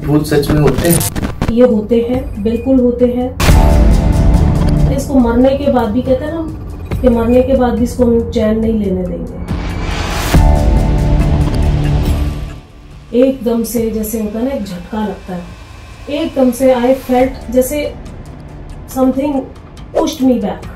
भूत सच में होते हैं? ये होते हैं, बिल्कुल होते हैं। इसको मरने के बाद भी कहते हैं ना कि मरने के बाद भी इसको हम चैन नहीं लेने देंगे। एकदम से जैसे होता है ना, एक झटका लगता है, एकदम से आई फेल्ट जैसे something pushed me back.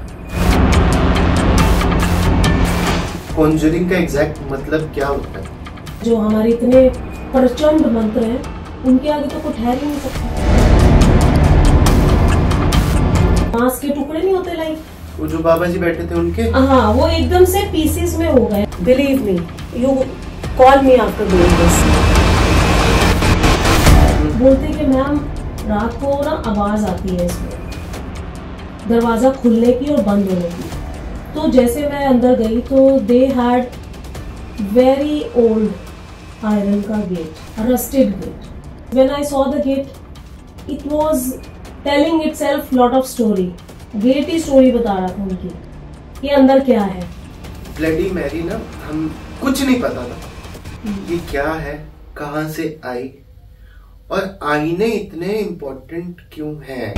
Conjuring का एग्जैक्ट मतलब क्या होता है? जो हमारे इतने प्रचंड मंत्र हैं, उनके आगे तो कोई ठहर ही नहीं सकता। मांस के टुकड़े नहीं होते लाइक, वो जो बाबा जी बैठे थे उनके, हाँ, वो एकदम से पीसेस में हो गए। Believe me, you call me after doing this. बोलते कि मैम रात को ना आवाज आती है इसमें, दरवाजा खुलने की और बंद होने की। तो जैसे मैं अंदर गई तो they had very old iron का gate, rusted gate. When I saw the gate, it was telling itself lot of story. Gate ही स्टोरी बता रहा था उनकी कि अंदर क्या है। ब्लडी मैरी ना, हम कुछ नहीं पता था ये क्या है, कहां से आई, और आईने इतने इम्पोर्टेंट क्यों हैं।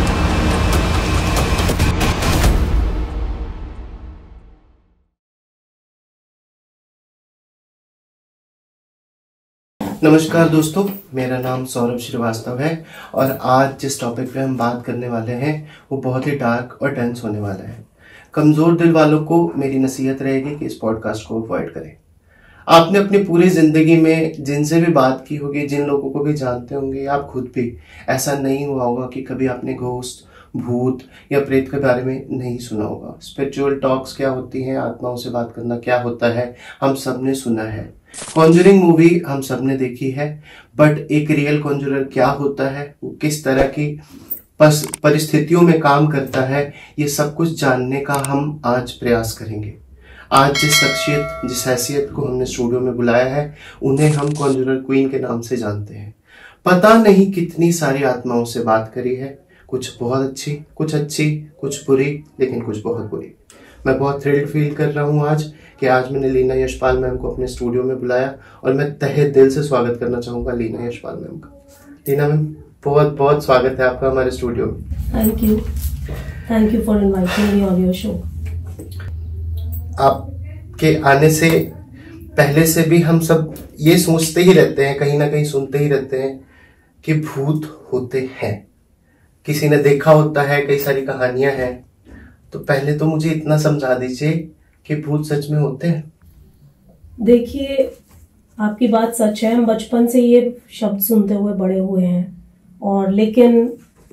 नमस्कार दोस्तों, मेरा नाम सौरभ श्रीवास्तव है और आज जिस टॉपिक पे हम बात करने वाले हैं वो बहुत ही डार्क और टेंस होने वाला है। कमजोर दिल वालों को मेरी नसीहत रहेगी कि इस पॉडकास्ट को अवॉइड करें। आपने अपनी पूरी जिंदगी में जिनसे भी बात की होगी, जिन लोगों को भी जानते होंगे, आप खुद भी, ऐसा नहीं हुआ होगा कि कभी आपने घोस्ट, भूत या प्रेत के बारे में नहीं सुना होगा। स्पिरिचुअल टॉक्स क्या होती हैं, आत्माओं से बात करना क्या होता है, हम सबने सुना है। कॉन्जरिंग मूवी हम सबने देखी है, बट एक रियल कॉन्जरर क्या होता है, वो किस तरह की परिस्थितियों में काम करता है, ये सब कुछ जानने का हम आज प्रयास करेंगे। आज जिस शख्सियत, जिस हैसियत को हमने स्टूडियो में बुलाया है, उन्हें हम कॉन्जरर क्वीन के नाम से जानते हैं। पता नहीं कितनी सारी आत्माओं से बात करी है, कुछ बहुत अच्छी, कुछ बुरी, लेकिन कुछ बहुत बुरी। मैं बहुत थ्रिल्ड फील कर रहा हूँ आज कि आज मैंने लीना यशपाल मैम को अपने स्टूडियो में बुलाया और मैं तहे दिल से स्वागत करना चाहूंगा लीना यशपाल मैम का। लीना मैम, बहुत बहुत स्वागत है आपका हमारे स्टूडियो में। Thank you for inviting me on your show. आपके आने से पहले से भी हम सब ये सोचते ही रहते हैं, कहीं ना कहीं सुनते ही रहते हैं कि भूत होते हैं, किसी ने देखा होता है, कई सारी कहानियां हैं। तो पहले तो मुझे इतना समझा दीजिए कि भूत सच में होते हैं। देखिए, आपकी बात सच है, हम बचपन से ये शब्द सुनते हुए बड़े हुए हैं, और लेकिन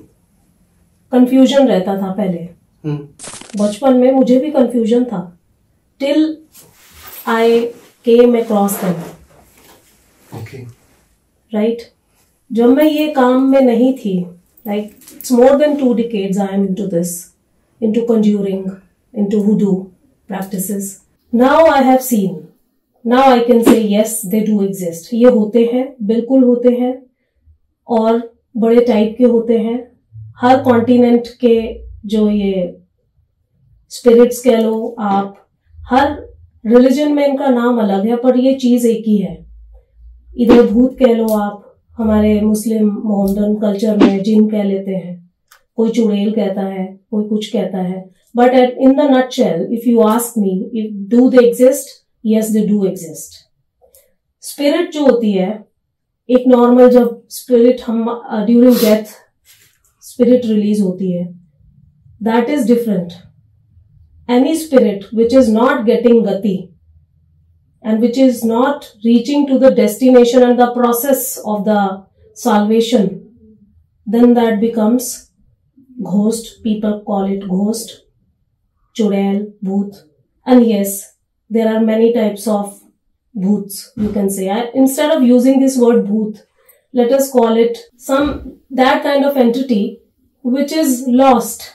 कंफ्यूजन रहता था पहले। बचपन में मुझे भी कंफ्यूजन था, till I came across them. Okay, right. जब मैं ये काम में नहीं थी, like it's more than 2 decades I am into this, into conjuring, into voodoo practices. Now I have seen, now I can say yes, they do exist. ये होते हैं, बिल्कुल होते हैं, और बड़े टाइप के होते हैं। हर कॉन्टिनेंट के जो ये स्पिरिट्स कह लो आप, हर रिलीजन में इनका नाम अलग है, पर ये चीज एक ही है। इधर भूत कह लो आप, हमारे मुस्लिम मोहम्मदन कल्चर में जिन कह लेते हैं, कोई चुड़ैल कहता है, कोई कुछ कहता है। But in the nutshell, if you ask me, if do they exist, yes they do exist. Spirit जो होती है, एक नॉर्मल जब स्पिरिट हम ड्यूरिंग डेथ स्पिरिट रिलीज होती है, that is different. Any spirit which is not getting गति and which is not reaching to the destination and the process of the salvation, then that becomes ghost. People call it ghost, chudail, bhoot. And yes, there are many types of bhoots, you can say. Instead of using this word bhoot, let us call it that kind of entity which is lost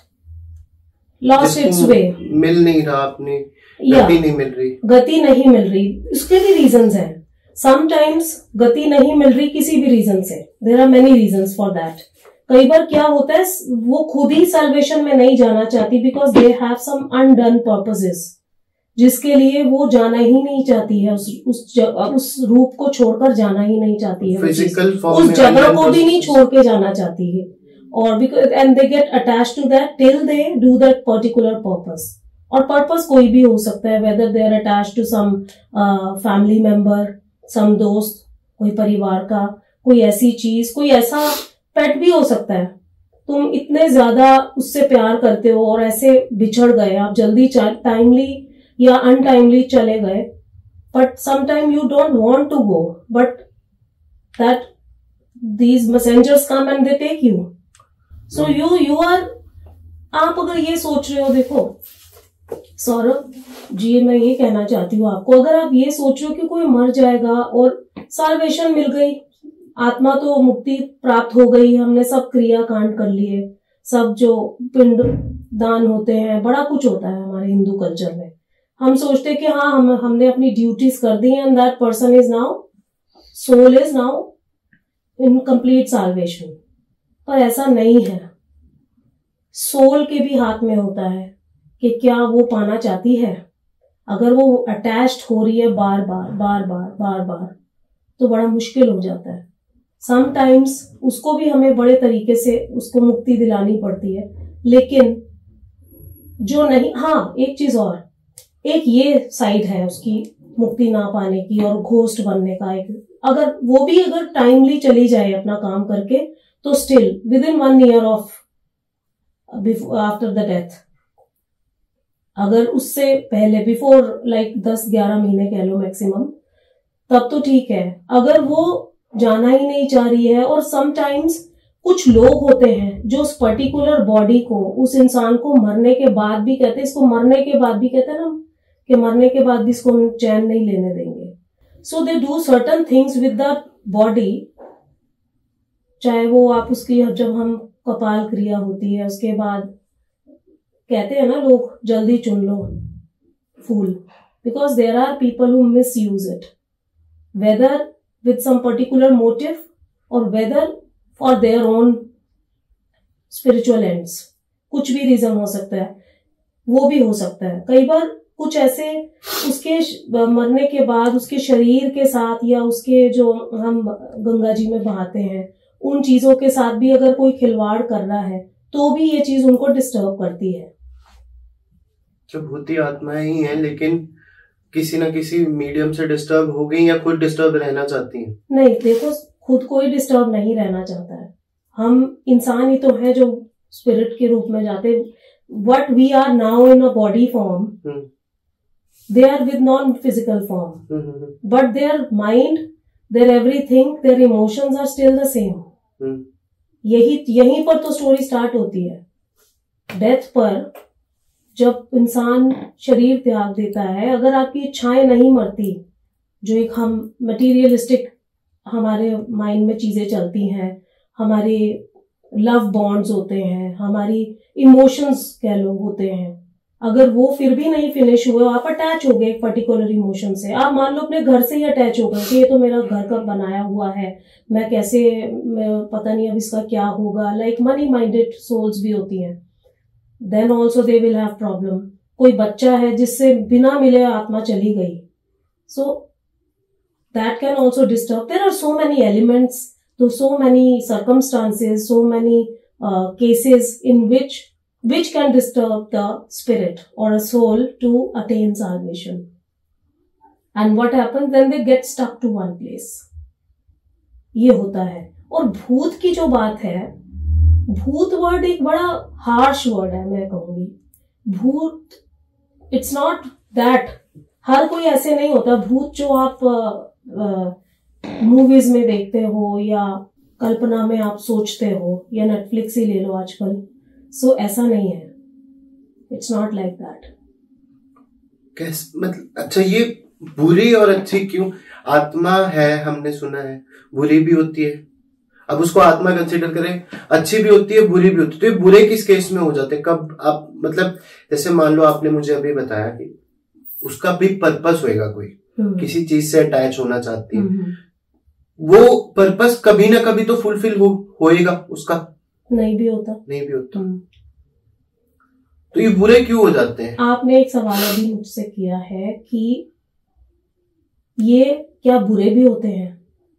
its way. मिल नहीं रहा, अपने गति नहीं मिल रही। उसके भी reasons हैं। समटाइम्स गति नहीं मिल रही किसी भी रीजन से। There are many reasons for that. कई बार क्या होता है, वो खुद ही सल्वेशन में नहीं जाना चाहती because they have some undone purposes, जिसके लिए वो जाना ही नहीं चाहती है, उस रूप को छोड़कर जाना ही नहीं चाहती है, फिजिकल उस जगह को भी नहीं छोड़ के जाना चाहती है, और because and they get attached to that till they do that particular purpose. और पर्पस कोई भी हो सकता है, whether they are attached to some family member, some दोस्त, कोई परिवार का, कोई ऐसी चीज, कोई ऐसा पेट भी हो सकता है। तुम इतने ज्यादा उससे प्यार करते हो और ऐसे बिछड़ गए, आप जल्दी टाइमली या अनटाइमली चले गए, but sometime you don't want to go, but that these messengers come and they take you. So you are, आप अगर ये सोच रहे हो, देखो सौरभ जी, मैं ये कहना चाहती हूँ आपको, अगर आप ये सोच रहे हो कि कोई मर जाएगा और साल्वेशन मिल गई, आत्मा तो मुक्ति प्राप्त हो गई, हमने सब क्रिया कांड कर लिए, सब जो पिंड दान होते हैं, बड़ा कुछ होता है हमारे हिंदू कल्चर में, हम सोचते हैं कि हाँ हमने अपनी ड्यूटीज कर दी and that person is now, soul is now in complete salvation. पर ऐसा नहीं है। सोल के भी हाथ में होता है कि क्या वो पाना चाहती है। अगर वो अटैच्ड हो रही है बार बार बार बार बार बार, तो बड़ा मुश्किल हो जाता है। समटाइम्स उसको भी हमें बड़े तरीके से उसको मुक्ति दिलानी पड़ती है, लेकिन जो नहीं, हाँ एक चीज और, एक ये साइड है उसकी मुक्ति ना पाने की और घोस्ट बनने का, एक अगर वो भी अगर टाइमली चली जाए अपना काम करके, तो still within 1 year of after the death, अगर उससे पहले बिफोर लाइक 10-11 महीने कह लो मैक्सिमम, तब तो ठीक है। अगर वो जाना ही नहीं चाह रही है, और समटाइम्स कुछ लोग होते हैं जो उस पर्टिकुलर बॉडी को, उस इंसान को मरने के बाद भी कहते हैं, इसको मरने के बाद भी कहते हैं ना कि मरने के बाद भी इसको हम चैन नहीं लेने देंगे। So they do certain things with the body, चाहे वो आप उसकी, जब हम कपाल क्रिया होती है उसके बाद कहते हैं ना लोग, जल्दी चुन लो फूल, because there are people who misuse it, whether with some particular motive और whether for their own spiritual ends. कुछ भी रीजन हो सकता है, वो भी हो सकता है। कई बार कुछ ऐसे उसके मरने के बाद उसके शरीर के साथ, या उसके जो हम गंगा जी में बहाते हैं उन चीजों के साथ भी अगर कोई खिलवाड़ कर रहा है, तो भी ये चीज उनको डिस्टर्ब करती है। जो भूती आत्माएं ही हैं, लेकिन किसी ना किसी मीडियम से डिस्टर्ब हो गई या खुद डिस्टर्ब रहना चाहती हैं। नहीं, देखो खुद कोई डिस्टर्ब नहीं रहना चाहता है। हम इंसान ही तो है जो स्पिरिट के रूप में जाते। What we are now in a body form, they are with non physical form, but their mind, their everything, their emotions are still the same. यहीं पर तो स्टोरी स्टार्ट होती है। डेथ पर जब इंसान शरीर त्याग देता है, अगर आपकी इच्छाएं नहीं मरती, जो एक हम मटीरियलिस्टिक हमारे माइंड में चीजें चलती हैं, हमारे लव बॉन्ड्स होते हैं, हमारी इमोशंस कह लो होते हैं, अगर वो फिर भी नहीं फिनिश हुए, आप अटैच हो गए एक पर्टिकुलर इमोशन से, आप मान लो अपने घर से ही अटैच हो गए कि ये तो मेरा घर का बनाया हुआ है, मैं कैसे, पता नहीं अब इसका क्या होगा, लाइक मनी माइंडेड सोल्स भी होती हैं, then also they will have problem. कोई बच्चा है जिससे बिना मिले आत्मा चली गई, so that can also disturb. There are so many elements, तो so many circumstances, so many cases in which can disturb the spirit or a soul to attain salvation. And what happens then? They get stuck to one place. ये होता है। और भूत की जो बात है, भूत वर्ड एक बड़ा हार्श वर्ड है, मैं कहूंगी। भूत, इट्स नॉट दैट, हर कोई ऐसे नहीं होता। भूत जो आप मूवीज में देखते हो या कल्पना में आप सोचते हो, या नेटफ्लिक्स ही ले लो आजकल, सो ऐसा नहीं है। It's not like that. मतलब अच्छा, ये बुरी और अच्छी क्यों? आत्मा है, हमने सुना है बुरी भी होती है। अब उसको आत्मा कंसिडर करें, अच्छी भी होती है बुरी भी होती है, तो ये बुरे किस केस में हो जाते हैं? कब आप, मतलब जैसे मान लो आपने मुझे अभी बताया कि उसका भी पर्पस होएगा, कोई किसी चीज से अटैच होना चाहती है, वो पर्पस कभी ना कभी तो फुलफिल होएगा उसका। नहीं भी होता। तो ये बुरे क्यों हो जाते हैं? आपने एक सवाल अभी मुझसे किया है कि ये क्या बुरे भी होते हैं?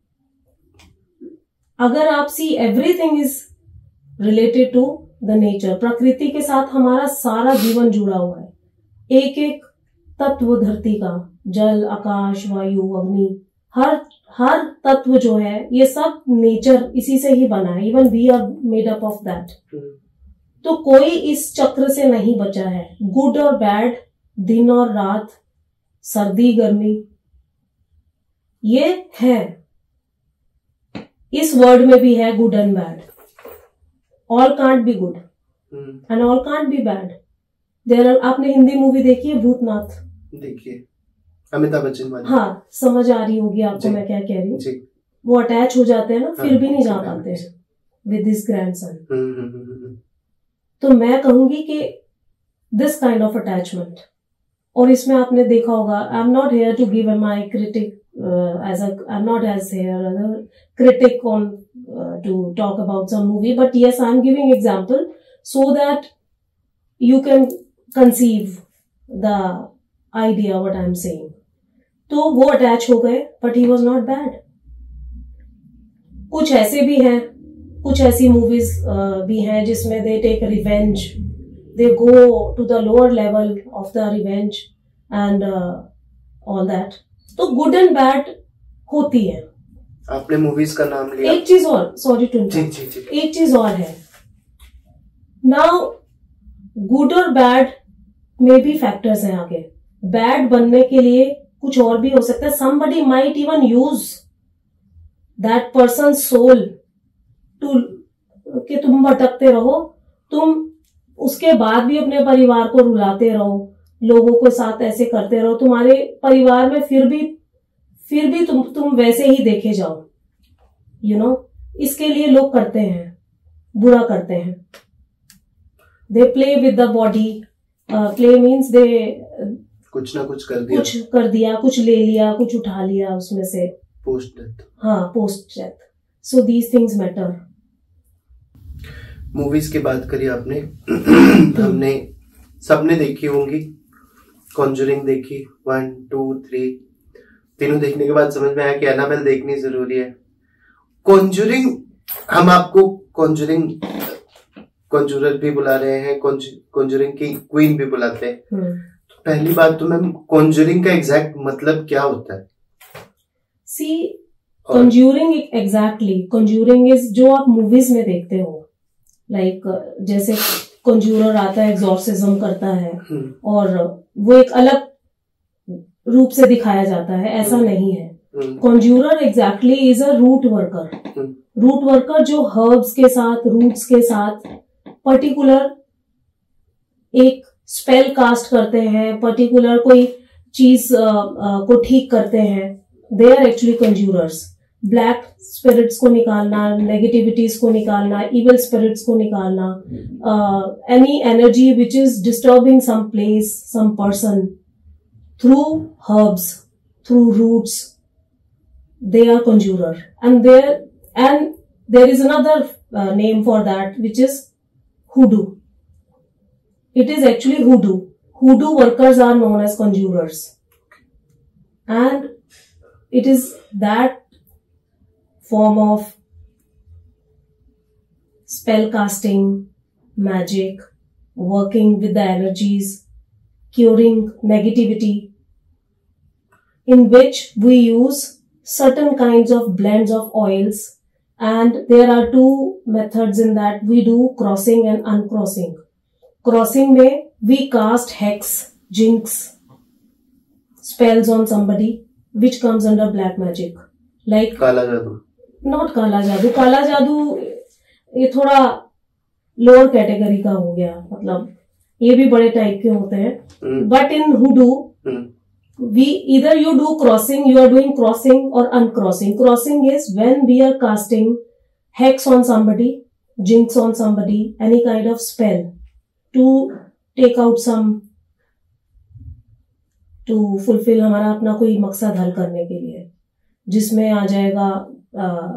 अगर आप see everything is related to the nature, प्रकृति के साथ हमारा सारा जीवन जुड़ा हुआ है। एक एक तत्व धरती का, जल, आकाश, वायु, अग्नि, हर तत्व जो है ये सब नेचर इसी से ही बना है। Even we are made up of that. तो कोई इस चक्र से नहीं बचा है। गुड और बैड, दिन और रात, सर्दी गर्मी, ये है। इस वर्ड में भी है good and bad. All can't be good and all can't be bad. आपने हिंदी मूवी देखी है भूतनाथ? देखिए, अमिताभ बच्चन वाली। हाँ, समझ आ रही होगी आपको मैं क्या कह रही हूँ। वो अटैच हो जाते हैं ना, फिर भी नहीं जा पाते हैं विद दिस ग्रैंडसन। तो मैं कहूंगी कि दिस काइंड ऑफ अटैचमेंट, और इसमें आपने देखा होगा, I am not here to give my critic I am not as here as a critic on to talk about some movie, but yes, I am giving example so that you can conceive the idea what I am saying. तो वो attach हो गए, but he was not bad. कुछ ऐसे भी हैं, कुछ ऐसी मूवीज भी हैं जिसमें they take revenge, they go to the lower level of the revenge and all that. तो good and bad होती है। आपने मूवीज का नाम लिया। एक चीज और, सॉरी टू इंटरप्ट, एक चीज और है। नाउ गुड और बैड में भी फैक्टर्स हैं आगे। बैड बनने के लिए कुछ और भी हो सकता है। somebody might even use that person's soul to कि तुम भटकते रहो, तुम उसके बाद भी अपने परिवार को रुलाते रहो, लोगों के साथ ऐसे करते रहो, तुम्हारे परिवार में फिर भी तुम वैसे ही देखे जाओ। यू नो, इसके लिए लोग करते हैं, बुरा करते हैं। They play with the body. Play means they कुछ ना कुछ कर दिया, कुछ ले लिया, कुछ उठा लिया उसमें से। Post death. हाँ, post death. So these things matter. Movies की बात करी आपने। हमने सबने देखी होंगी। कॉन्जरिंग देखी 1, 2, 3, तीनों देखने के बाद समझ में आया कि एनाबेल देखनी जरूरी है। कॉन्जरिंग, हम आपको कॉन्जूरर भी बुला रहे हैं, कॉन्जरिंग की क्वीन भी बुलाते हैं। पहली बात तो मैम, कॉन्जरिंग का एग्जैक्ट मतलब क्या होता है? See, conjuring exactly, conjuring is जो आप मूवीज में देखते हो, लाइक जैसे कॉन्जूरर आता है, एग्जॉर्सिज्म करता है, और वो एक अलग रूप से दिखाया जाता है, ऐसा नहीं है। Conjurer exactly is a root worker. Root worker जो हर्ब्स के साथ, रूट्स के साथ पर्टिकुलर एक स्पेल कास्ट करते हैं, पर्टिकुलर कोई चीज को ठीक करते हैं। They are actually conjurers. Black spirits को निकालना, नेगेटिविटीज को निकालना, इविल स्पिरिट्स को निकालना, any energy which is disturbing some place, some person, through herbs, through roots, they are conjurer. And there is another name for that, which is hoodoo. It is actually hoodoo. Hoodoo workers are known as conjurers. And it is that form of spell casting, magic, working with the energies, curing negativity, in which we use certain kinds of blends of oils, and there are two methods in that. We do crossing and uncrossing. Crossing में we cast hex, jinx, spells on somebody which comes under black magic, like काला जादू। Not काला जादू। काला जादू ये थोड़ा lower category का हो गया, मतलब ये भी बड़े टाइप के होते हैं। But in hoodoo we either you do crossing, you are doing crossing or uncrossing. Crossing is when we are casting hex on somebody, jinx on somebody, any kind of spell to take out some, to fulfill हमारा अपना कोई मकसद हल करने के लिए, जिसमें आ जाएगा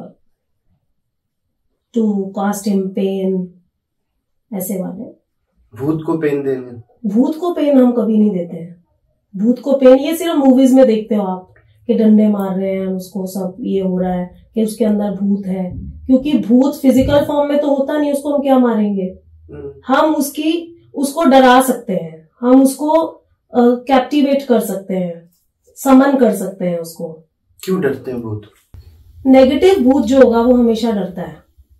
to cast him pain, ऐसे वाले। भूत को पेन देने, भूत को पेन हम कभी नहीं देते हैं। भूत को पेन ये सिर्फ मूवीज में देखते हो आप कि डंडे मार रहे हैं उसको, सब ये हो रहा है कि उसके अंदर भूत है, क्योंकि भूत फिजिकल फॉर्म में तो होता नहीं, उसको हम क्या मारेंगे। हम उसको डरा सकते हैं, हम उसको कैप्टिवेट कर सकते हैं, समन कर सकते हैं उसको। क्यों डरते हैं भूत? नेगेटिव भूत जो होगा वो हमेशा डरता है।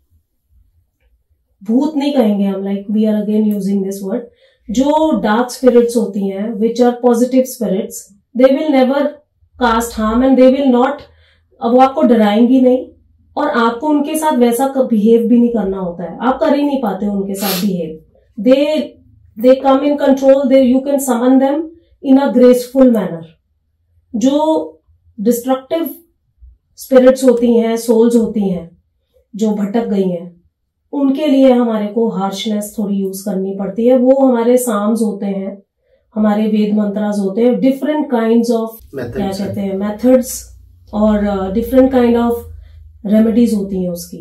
भूत नहीं कहेंगे हम, like we are again using this word. जो डार्क स्पिरिट्स होती हैं which are positive spirits, they will never cast harm and they will not, अब वो आपको डराएंगी नहीं और आपको उनके साथ वैसा बिहेव भी नहीं करना होता है, आप कर ही नहीं पाते उनके साथ behave. They come in control, you can summon them in a graceful manner. जो डिस्ट्रक्टिव स्पिरिट्स होती हैं, सोल्स होती हैं जो भटक गई हैं, उनके लिए हमारे को हार्शनेस थोड़ी यूज करनी पड़ती है। वो हमारे साम्स होते हैं, हमारे वेद मंत्रास होते हैं, डिफरेंट काइंड्स ऑफ क्या कहते हैं मेथड्स और डिफरेंट काइंड ऑफ रेमेडीज होती हैं उसकी।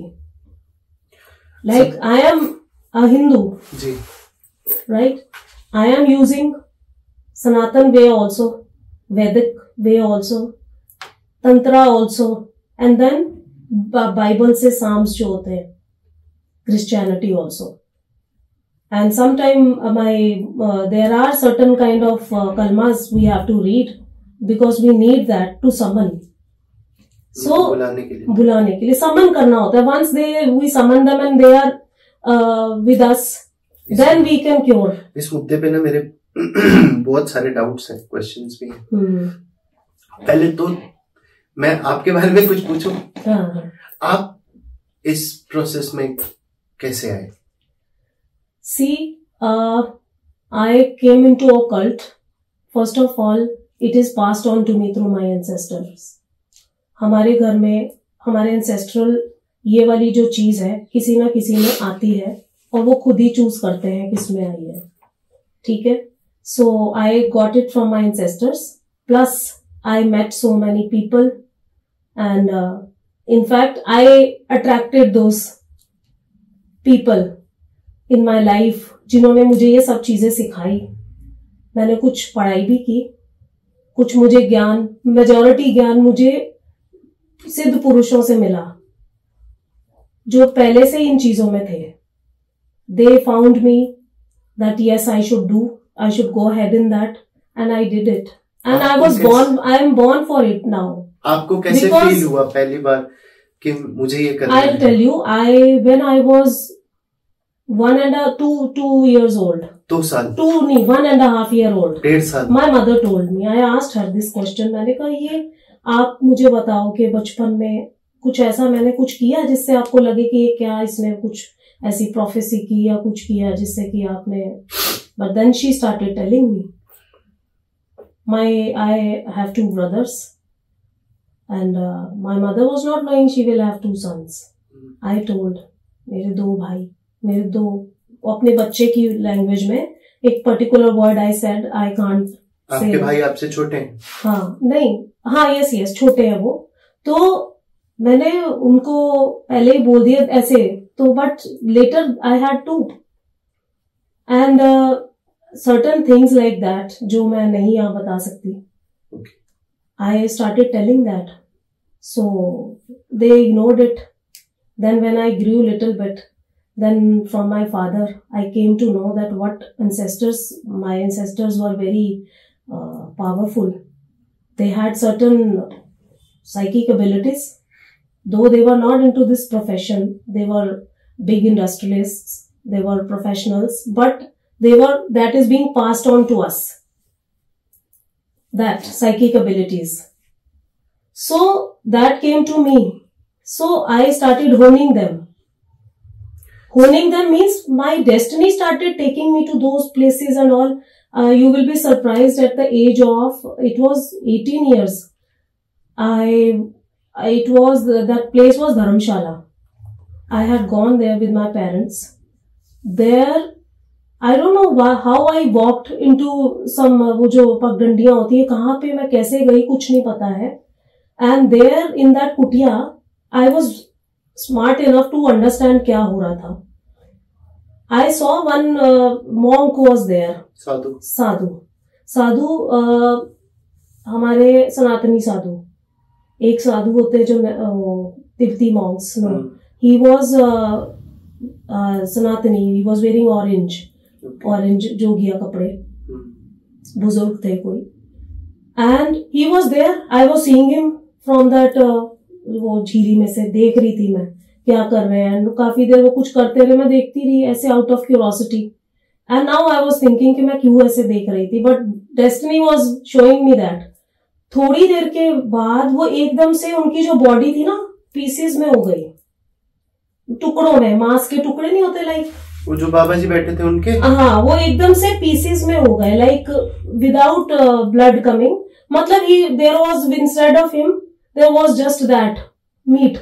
Like I am a Hindu, right, I am using Sanatan way also, Vedic way also, tantra also, and then Bible से साम्स जो होते हैं, Christianity also. And sometime there are certain kind of kalmas we have to read because we need that to summon. So बुलाने के लिए summon करना होता है. Once we summon them and they are with us, then we can cure. इस मुद्दे पे ना मेरे बहुत सारे डाउट्स हैं, क्वेश्चंस भी हैं। पहले तो मैं आपके बारे में कुछ पूछूं? हाँ। आप इस प्रोसेस में कैसे आए? See, I came into occult. First of all, it is passed on to me through my ancestors. हमारे घर में हमारे ancestral ये वाली जो चीज है किसी ना किसी में आती है और वो खुद ही चूज करते हैं किस में आई है, ठीक है। So I got it from my ancestors. Plus I met so many people and in fact I attracted those people in my life जिन्होंने मुझे ये सब चीजें सिखाई। मैंने कुछ पढ़ाई भी की, कुछ मुझे ज्ञान, मेजॉरिटी ज्ञान मुझे सिद्ध पुरुषों से मिला जो पहले से इन चीजों में थे। They found me that yes, I should go ahead in that and I did it and I am born for it now. आपको कैसे फील हुआ पहली बार कि मुझे ये करना है? I'll tell you, when I was 2 years old. 2 साल? 1.5 year old. 1.5 साल? My mother told me. I asked her this question. मैंने कहा ये आप मुझे बताओ कि बचपन में कुछ ऐसा मैंने कुछ किया जिससे आपको लगे कि ये क्या, इसने कुछ ऐसी प्रोफेसी की या कुछ किया जिससे कि आपने। But then she started telling me. I have 2 brothers. And my mother was not knowing she will have 2 sons. I told मेरे 2 भाई, मेरे 2 अपने बच्चे की लैंग्वेज में एक particular word I said I can't say. आपके भाई आपसे छोटे हैं? हाँ, नहीं, हाँ, यस छोटे हैं वो। तो मैंने उनको पहले ही बोल दिया ऐसे, तो but later I had to end certain things like that जो मैं नहीं यहाँ बता सकती। I started telling that. So they ignored it. Then when I grew little bit, then from my father, I came to know that my ancestors were very powerful. They had certain psychic abilities. Though they were not into this profession, they were big industrialists, they were professionals, but that is being passed on to us. That psychic abilities. So that came to me. So I started honing them. Honing them means my destiny started taking me to those places and all. You will be surprised at the age of, it was 18 years. That place was Dharamshala. I had gone there with my parents. There, I don't know how I walked into some वो जो पगडंडियां होती है, कहाँ पे मैं कैसे गई कुछ नहीं पता है। And there in that कुटिया, I was smart enough to understand क्या हो रहा था। I saw one monk was there. साधु हमारे सनातनी साधु, एक साधु होते हैं जो तिब्बती Monks, no, he was Sanatani, he was wearing orange जोगिया कपड़े, बुजुर्ग थे कोई, and he was there, I was seeing him from that, वो झीली में से देख रही थी मैं क्या कर रहे हैं, काफी देर वो कुछ करते रहे, मैं देखती रही ऐसे out of curiosity, and now I was thinking कि मैं क्यों ऐसे देख रही थी, but destiny was showing me that. थोड़ी देर के बाद वो एकदम से उनकी जो बॉडी थी ना पीसेस में हो गई, टुकड़ों में, मांस के टुकड़े नहीं होते लाइक, वो जो बाबा जी बैठे थे उनके, हाँ, वो एकदम से पीसेस में हो गए, लाइक विदाउट ब्लड कमिंग, मतलब he there was instead of him there was just that meat,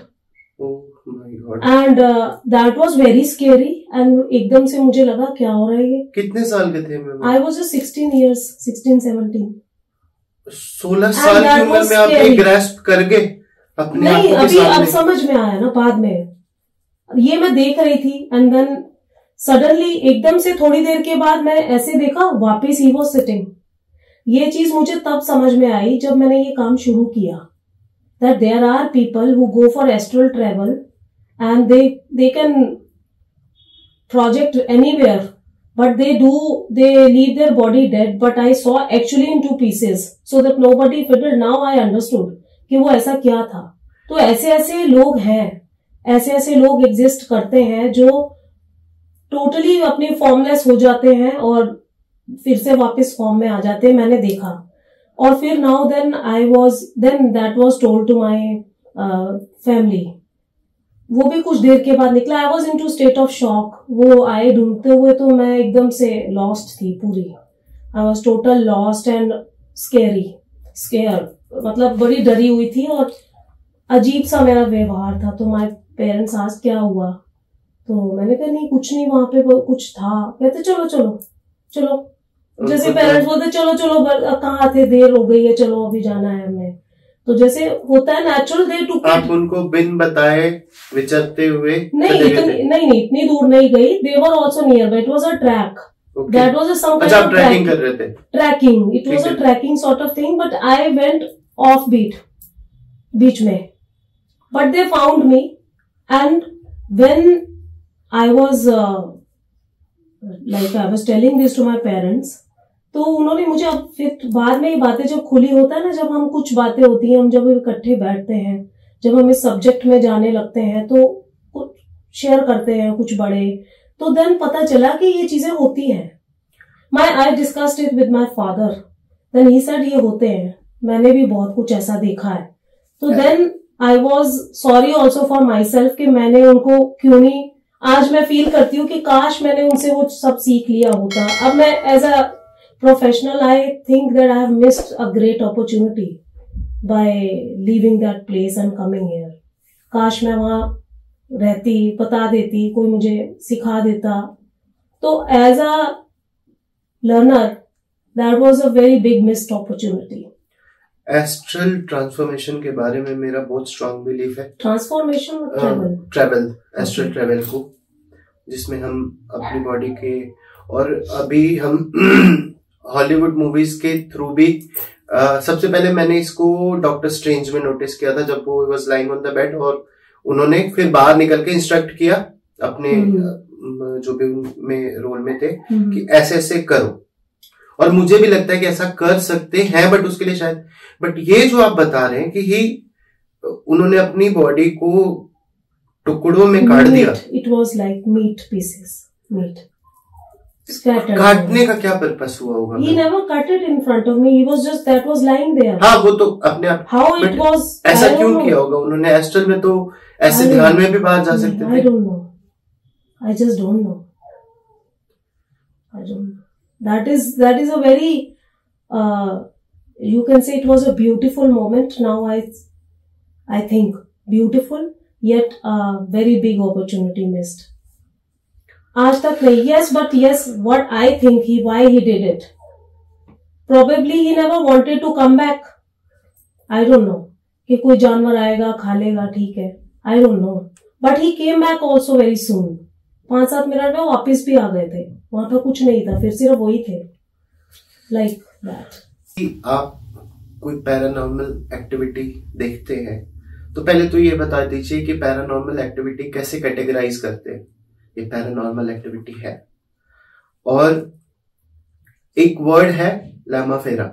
and that was very scary, and एकदम से मुझे लगा क्या हो रहा है ये। कितने साल के थे? I was just 16 years, 16-17। 16 साल की उम्र में आप ये ग्रैस्प कर गए अपने आप को? अभी अब समझ में आया ना, बाद में ये मैं देख रही थी, एंड देन सडनली एकदम से थोड़ी देर के बाद मैं ऐसे देखा, वापस ही वो सिटिंग। ये चीज मुझे तब समझ में आई जब मैंने ये काम शुरू किया, that there are people who go for astral travel and they can project anywhere, but they leave their body dead, but I saw actually in 2 pieces so that nobody fiddled. Now I understood कि वो ऐसा क्या था। तो ऐसे लोग हैं, ऐसे लोग एग्जिस्ट करते हैं जो टोटली अपनी फॉर्मलेस हो जाते हैं और फिर से वापस फॉर्म में आ जाते हैं, मैंने देखा। और फिर now then that was told to my family, वो भी कुछ देर के बाद निकला। I was into state of shock, वो आए ढूंढते हुए तो मैं एकदम से लॉस्ट थी पूरी, I was total lost and scare, मतलब बड़ी डरी हुई थी और अजीब सा मेरा व्यवहार था। तो माय पेरेंट्स आस्क्ड क्या हुआ, तो मैंने कहा नहीं कुछ नहीं, वहां पे कुछ था। कहते चलो चलो चलो, जैसे पेरेंट्स बोलते चलो चलो, कहाँ थे, देर हो गई है, चलो अभी जाना है हमें। तो जैसे होता है नेचुरल, दे टू आप उनको बिन बताए विचरते हुए नहीं इतनी दूर नहीं गई, they were also nearby, it was a trek, that was a some kind of trekking कर रहे थे, trekking, it was a trekking sort of thing, but I went off बीच में, but they found me, and when I was like I was telling this to my parents, तो उन्होंने मुझे, अब फिर बाद में ये बातें जब खुली होता है ना, जब हम कुछ बातें होती हैं, हम जब इकट्ठे बैठते हैं, जब हम इस सब्जेक्ट में जाने लगते हैं तो कुछ शेयर करते हैं कुछ बड़े, तो देन पता चला कि ये चीजें होती हैं। I discussed it with my father, then he said ये होते हैं, मैंने भी बहुत कुछ ऐसा देखा है। तो then I was sorry also for myself कि मैंने उनको क्यों नहीं, आज मैं फील करती हूँ कि काश मैंने उनसे वो सब सीख लिया होता। अब मैं as a professional, I think that I have missed a great opportunity by leaving that place and coming here. काश मैं वहां रहती, बता देती, कोई मुझे सिखा देता। तो as a learner, that was a very big missed opportunity. Astral transformation के बारे में मेरा बहुत स्ट्रांग बिलीफ है। ट्रांसफॉर्मेशन और ट्रेवल, एस्ट्रल ट्रेवल को, जिसमें हम अपनी बॉडी के, और अभी हम हॉलीवुड मूवीज के थ्रू भी, सबसे पहले मैंने इसको डॉक्टर स्ट्रेंज में नोटिस किया था, जब वो was lying on the bed और उन्होंने फिर बाहर निकल के इंस्ट्रक्ट किया अपने जो भी उनमें रोल में थे कि ऐसे ऐसे करो, और मुझे भी लगता है कि ऐसा कर सकते हैं, बट उसके लिए शायद, बट ये जो आप बता रहे हैं कि उन्होंने अपनी बॉडी को टुकड़ों में काट दिया, it was like meat pieces, meat काटने का क्या पर्पस हुआ होगा? He never cut it in front of me. He was just, that was lying there. हाँ, वो तो अपने आप, how it was, ऐसा क्यों किया होगा उन्होंने? एस्ट्रल में तो ऐसे ध्यान में भी बाहर जा सकते थे। I don't know. I just don't know. I don't know. That is a very, you can say it was a beautiful moment. Now I think beautiful, yet a very big opportunity missed. आज तक नहीं, yes, but yes, what I think why he did it. Probably he never wanted to come back. I don't know. कि कोई जानवर आएगा खा लेगा, ठीक है, I don't know. But he came back also very soon. 5-7 minute में वापस भी आ गए थे, वहां पर कुछ नहीं था, फिर सिर्फ वही थे, लाइक दैट। आप कोई पैरानॉर्मल एक्टिविटी देखते हैं तो पहले तो ये बता दीजिए कि पैरानॉर्मल एक्टिविटी कैसे कैटेगराइज करते हैं, ये पैरानॉर्मल एक्टिविटी है। और एक वर्ड है लामा फेरा,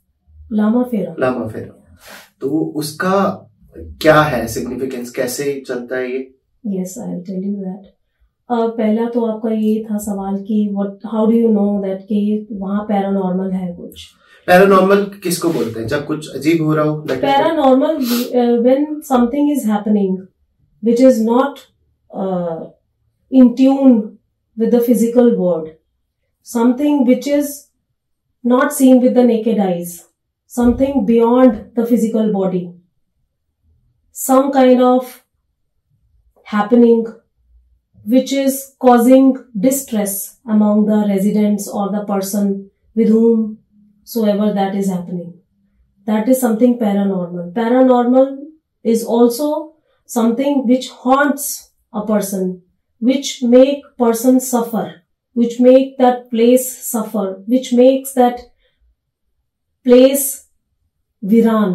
तो उसका क्या है सिग्निफिकेंस, कैसे चलता है ये? Yes, I will tell you that. पहला तो आपका ये था सवाल कि how do you know that कि वहाँ पैरानॉर्मल है कुछ। पैरानॉर्मल किसको बोलते हैं? जब कुछ अजीब हो रहा हो। Paranormal when something is happening which is not in tune with the physical world, something which is not seen with the naked eyes, something beyond the physical body, some kind of happening which is causing distress among the residents or the person with whomsoever that is happening. That is something paranormal. Paranormal is also something which haunts a person, which make person suffer, which make that place suffer, which makes that place viran.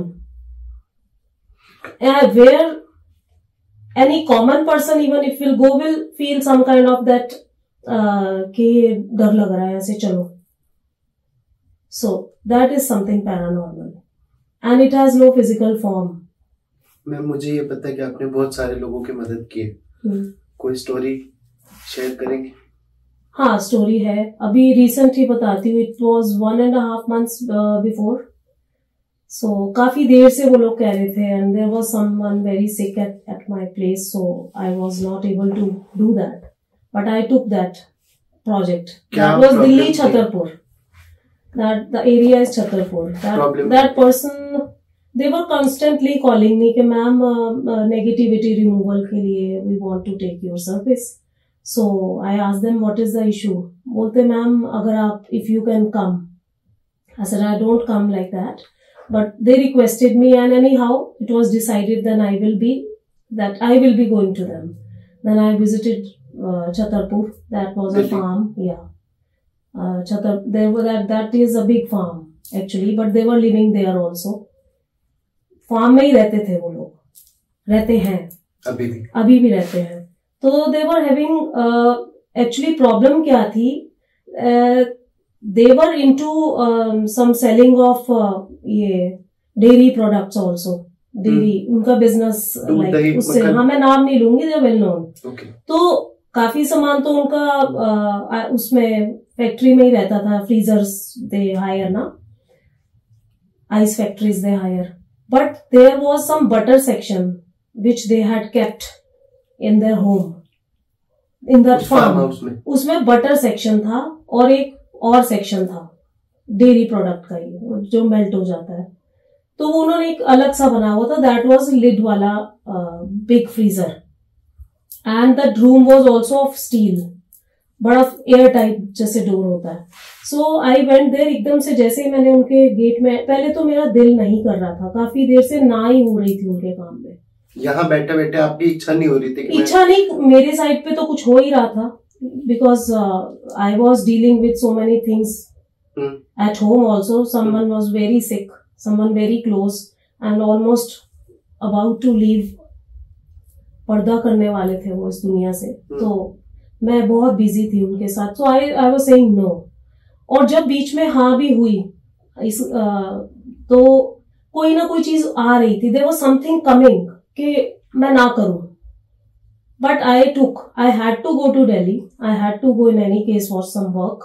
Where any common person, even if will go, will feel some kind of that कि डर लग रहा है ऐसे चलो. So that is something paranormal, and it has no physical form. Ma'am मुझे ये पता है कि आपने बहुत सारे लोगों की मदद की है, कोई स्टोरी शेयर करेंगे? हाँ, स्टोरी है, अभी रिसेंट ही बताती हूँ। It was 1.5 months before. So काफी देर से वो लोग कह रहे थे, and there was someone very sick at my place, so I was not able to do that, but I took that project. That was Delhi Chhatarpur, that the area is Chhatarpur. That person, they were constantly calling me कि ma'am negativity removal के लिए we want to take your service. So I asked them what is the issue. बोलते ma'am अगर आप if you can come. I said I don't come like that, but they requested me, and anyhow it was decided then I will be going to them. Then I visited Chhatarpur. That was a farm. Yeah, that is a big farm actually, but they were living there also. Farm में ही रहते थे वो लोग, रहते हैं अभी भी रहते हैं। तो they were having actually problem क्या थी, they were into some selling of ये डेयरी प्रोडक्ट्स आल्सो, डेयरी उनका बिजनेस लाइक उससे, हाँ मैं नाम नहीं लूंगी, दे वेल नोन। तो काफी सामान तो उनका उसमें फैक्ट्री में ही रहता था, फ्रीजर्स दे हायर ना, ice factories they hire, but there was some butter section which they had kept in their home, in that farm. उसमें बटर सेक्शन था और एक और सेक्शन था डेयरी प्रोडक्ट का ही जो मेल्ट हो जाता है। तो उन्होंने एक अलग सा बना हुआ था, दैट वाज लिड वाला big freezer, and that room was also of steel, बड़ा एयर टाइट जैसे डोर होता है। सो आई वेंट देयर, एकदम से जैसे ही मैंने उनके गेट में, पहले तो मेरा दिल नहीं कर रहा था, काफी देर से ना ही हो रही थी उनके काम में। यहाँ बैठे बैठे आपकी इच्छा नहीं हो रही थी? इच्छा नहीं, मेरे साइड पे तो कुछ हो ही रहा था, because I was dealing with so many things at home also. Someone was very sick, someone very close, and almost about to leave, पर्दा करने वाले थे वो इस दुनिया से। तो मैं बहुत बिजी थी उनके साथ, so I was saying no. और जब बीच में हाँ भी हुई तो कोई ना कोई चीज आ रही थी, देयर वाज समथिंग कमिंग कि मैं ना करूं, but I had to go to Delhi, I had to go in any case for some work,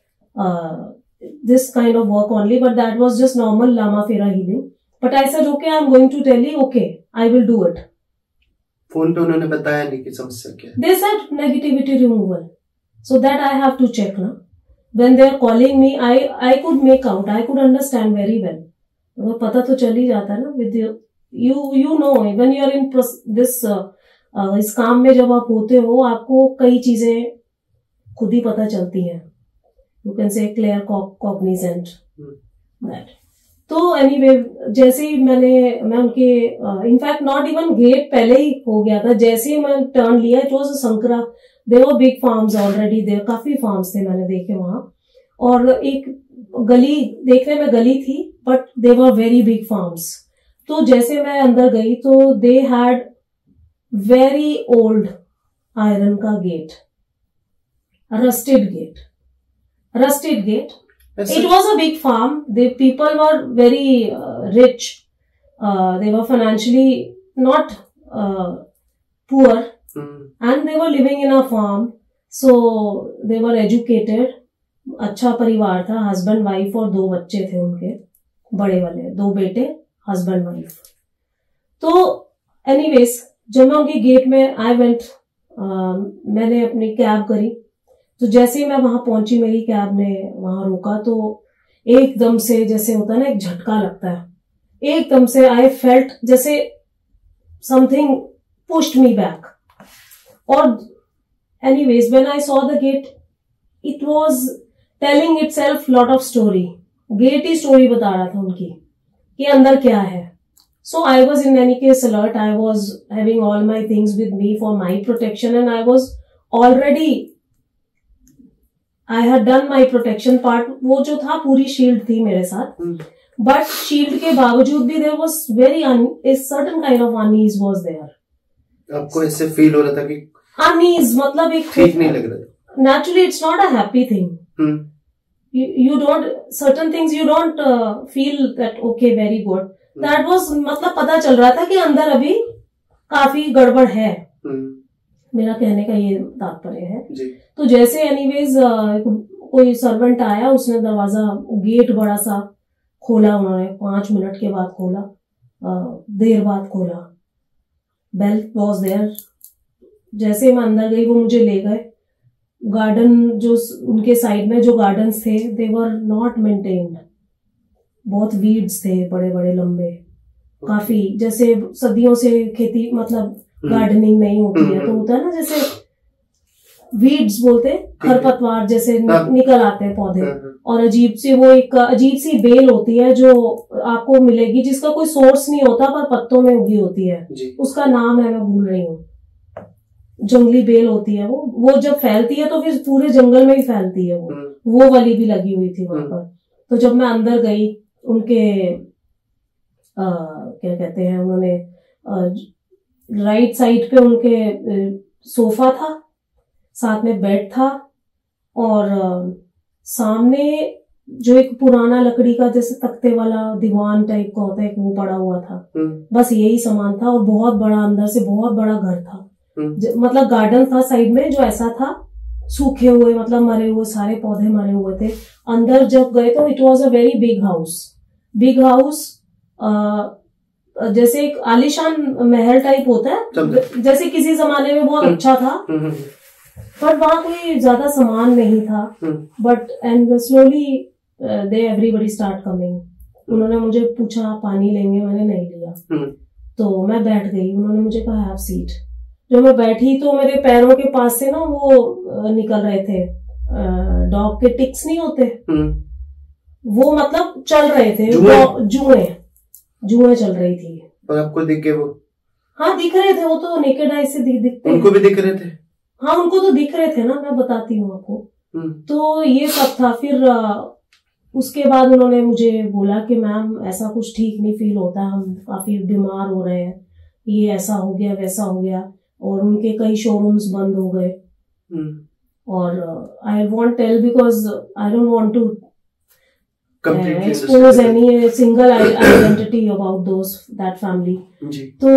this kind of work only, but that was just normal Lama Fera healing. But I said, okay, I'm going to Delhi, okay, I will do it. Phone पे उन्होंने बताया नहीं कि समस्या क्या है? They said negativity removal, so that I have to check ना. When they are calling me, I could make out, I could understand very well. वो पता तो चल ही जाता है ना, with you know when you are in this इस काम में जब आप होते हो, आपको कई चीजें खुद ही पता चलती हैं. You can say clear cognizant that. तो एनीवे जैसे ही मैं उनके इनफैक्ट नॉट इवन गेट पहले ही हो गया था, जैसे ही मैं टर्न लिया इट वाज संकरा, there were big farms already there, काफी फार्म्स थे मैंने देखे वहां, और एक गली देखने में गली थी but they were very big farms. तो जैसे मैं अंदर गई तो they had very old iron का gate, rusted gate. It was a big farm. The people were very rich. They were financially not poor, and they were living in a farm. So they were educated. अच्छा परिवार था, husband wife और 2 बच्चे थे उनके, बड़े वाले 2 बेटे, हस्बैंड वाइफ। तो एनीवेज जब मैं उनके गेट में आई वेंट, मैंने अपनी कैब करी, तो जैसे ही मैं वहां पहुंची मेरी कैब ने वहां रोका तो एकदम से जैसे होता है ना एक झटका लगता है, एकदम से आई फेल्ट जैसे समथिंग पुश्ड मी बैक। और anyways when I saw the gate it was telling itself lot of story, gate ही स्टोरी बता रहा था उनकी कि अंदर क्या है। So I was in any case alert. I was having all my things with me for my protection, and I was already, I had done my protection part. वो जो था पूरी शील्ड थी मेरे साथ, बट शील्ड के बावजूद भी there was very a certain kind of unease was there. आपको ऐसे फील हो रहा था कि unease मतलब एक ठीक नहीं लग रहा। Naturally it's not a happy thing. You don't, certain things you don't feel that okay very good. That was मतलब पता चल रहा था कि अंदर अभी काफी गड़बड़ है, मेरा कहने का ये तात्पर्य है जी। तो जैसे एनीवेज कोई सर्वेंट आया, उसने दरवाजा गेट बड़ा सा खोला, उन्होंने 5 मिनट के बाद खोला, देर बाद खोला, बेल वॉज देयर। जैसे मैं अंदर गई वो मुझे ले गए, गार्डन जो उनके साइड में जो गार्डन्स थे दे वर नॉट मेंटेन्ड, बहुत वीड्स थे बड़े बड़े लंबे, काफी जैसे सदियों से खेती मतलब गार्डनिंग नहीं होती है तो होता है ना जैसे वीड्स बोलते हैं, खरपतवार जैसे निकल आते हैं पौधे, और अजीब सी वो एक अजीब सी बेल होती है जो आपको मिलेगी जिसका कोई सोर्स नहीं होता पर पत्तों में उगी होती है, उसका नाम है मैं भूल रही हूँ, जंगली बेल होती है वो जब फैलती है तो फिर पूरे जंगल में ही फैलती है, वो वाली भी लगी हुई थी वहां पर। तो जब मैं अंदर गई उनके क्या कहते हैं, उन्होंने राइट साइड पे उनके सोफा था, साथ में बेड था, और सामने जो एक पुराना लकड़ी का जैसे तख्ते वाला दीवान टाइप का होता है वो पड़ा हुआ था, बस यही सामान था। और बहुत बड़ा, अंदर से बहुत बड़ा घर था, मतलब गार्डन था साइड में जो ऐसा था, सूखे हुए मतलब मरे हुए सारे पौधे मरे हुए थे। अंदर जब गए तो it was a very big house, जैसे एक आलीशान महल टाइप होता है, जैसे किसी जमाने में बहुत अच्छा था, पर वहां कोई ज्यादा सामान नहीं था। But and slowly they everybody start coming. उन्होंने मुझे पूछा पानी लेंगे, मैंने नहीं लिया, तो मैं बैठ गई। उन्होंने मुझे कहा हैव सीट। जब मैं बैठी तो मेरे पैरों के पास से ना वो निकल रहे थे, डॉग के टिक्स नहीं होते, वो मतलब चल रहे थे, जुएं चल रही थी। और आपको दिख गए वो? हाँ दिख रहे थे, वो तो नेकेड आई से दिखते। उनको भी दिख रहे थे? हाँ उनको तो दिख रहे थे ना, मैं बताती हूँ आपको। तो ये सब था। फिर उसके बाद उन्होंने मुझे बोला कि मैम ऐसा कुछ ठीक नहीं फील होता, हम काफी बीमार हो रहे हैं, ये ऐसा हो गया वैसा हो गया, और उनके कई शोरूम्स बंद हो गए। और I won't tell because I don't want to expose any single identity about that family। तो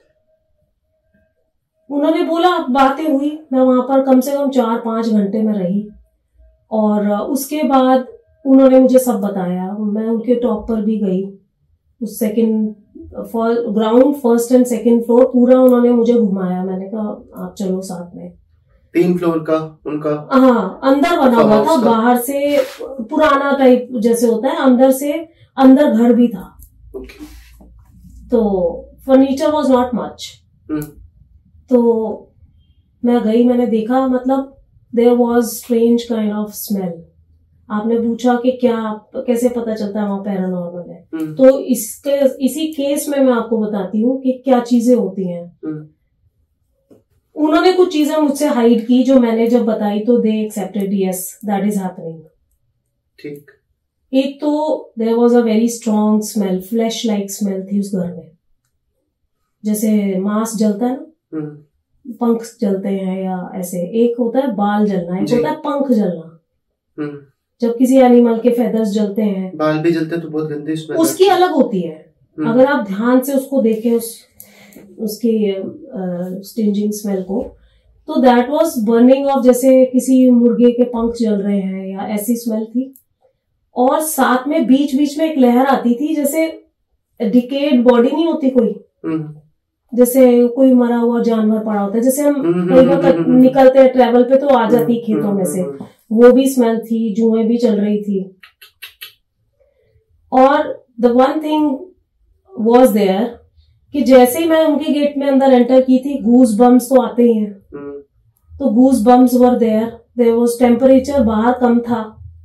उन्होंने बोला, बातें हुई, मैं वहां पर कम से कम 4-5 घंटे में रही, और उसके बाद उन्होंने मुझे सब बताया। मैं उनके टॉप पर भी गई, उस ground first and second floor पूरा उन्होंने मुझे घुमाया। मैंने कहा आप चलो साथ में। 3 फ्लोर का उनका? हाँ, अंदर बना हुआ था, बाहर से पुराना टाइप जैसे होता है, अंदर से अंदर घर भी था। तो फर्नीचर वॉज नॉट मच। तो मैं गई, मैंने देखा, मतलब there was strange kind of smell. आपने पूछा कि क्या कैसे पता चलता है वहां पैरानॉर्मल है, तो इसी केस में मैं आपको बताती हूँ कि क्या चीजें होती हैं। उन्होंने कुछ चीजें मुझसे हाइड की, जो मैंने जब बताई तो they accepted, yes that is happening. ठीक। एक तो there was a very strong smell, flash like smell थी उस घर में, जैसे मांस जलता है ना, पंख जलते हैं या ऐसे, एक होता है बाल जलना, एक होता है पंख जलना। जब किसी एनिमल के फेदर्स जलते हैं, बाल भी जलते हैं तो बहुत गंदी स्मेल उसकी अलग होती है। अगर आप ध्यान से उसको देखें, उसकी स्टिंजिंग स्मेल को, तो दैट वाज बर्निंग ऑफ, जैसे किसी मुर्गे के पंख जल रहे हैं या ऐसी स्मेल थी। और साथ में बीच बीच में एक लहर आती थी, जैसे डिकेड बॉडी नहीं होती कोई, जैसे कोई मरा हुआ जानवर पड़ा होता है, जैसे हम कई बार निकलते हैं ट्रैवल पे तो आ जाती खेतों में से, वो भी स्मेल थी, जुएं भी चल रही थी। और the one thing was there कि जैसे ही मैं उनके गेट में अंदर एंटर की थी, गूज बम्स तो आते ही हैं, तो goosebumps were there was temperature बाहर कम था,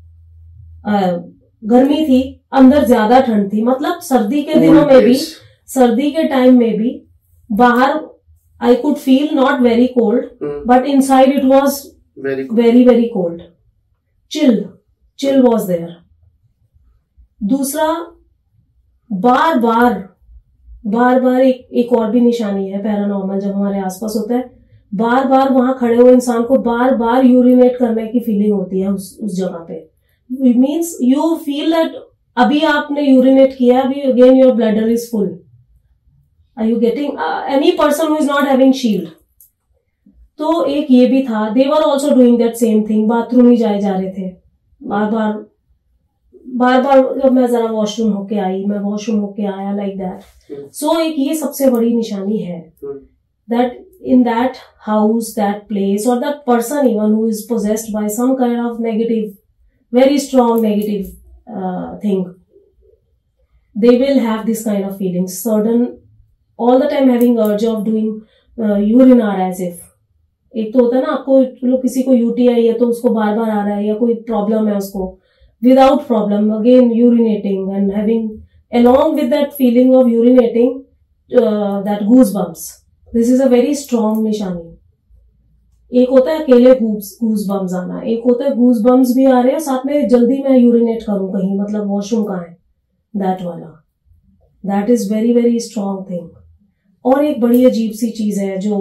गर्मी थी, अंदर ज्यादा ठंड थी। मतलब सर्दी के दिनों में भी, सर्दी के टाइम में भी बाहर I could feel not very cold, but inside it was very very cold. Chill was there. दूसरा, बार बार एक और भी निशानी है पैरानॉर्मल जब हमारे आसपास होता है, बार बार वहां खड़े हुए इंसान को बार बार यूरिनेट करने की फीलिंग होती है उस जगह पे। It means you feel that अभी आपने यूरिनेट किया, अभी again your bladder is full. Are you getting? Any person who is not having shield. तो एक ये भी था, they were also doing that same thing, bathroom ही जाए जा रहे थे बार बार, जब मैं जरा वॉशरूम होके आई, मैं वॉशरूम होके आया, लाइक दैट। सो एक ये सबसे बड़ी निशानी है that in that house, that place, or that person even who is possessed by some kind of negative, very strong negative thing, they will have this kind of feelings, sudden, all the time having urge of doing urine as if, एक तो होता है ना आपको, चलो किसी को UTI है तो उसको बार बार आ रहा है, या कोई प्रॉब्लम है उसको, without problem again urinating and having along with that feeling of urinating that goosebumps. This is a very strong निशानी। एक होता है अकेले गूज बम्स आना, एक होता है गूज बम्स भी आ रहे हैं साथ में जल्दी मैं यूरिनेट करूं कहीं, मतलब वॉशरूम कहाँ है, दैट वाला, that is very very strong thing. और एक बड़ी अजीब सी चीज है जो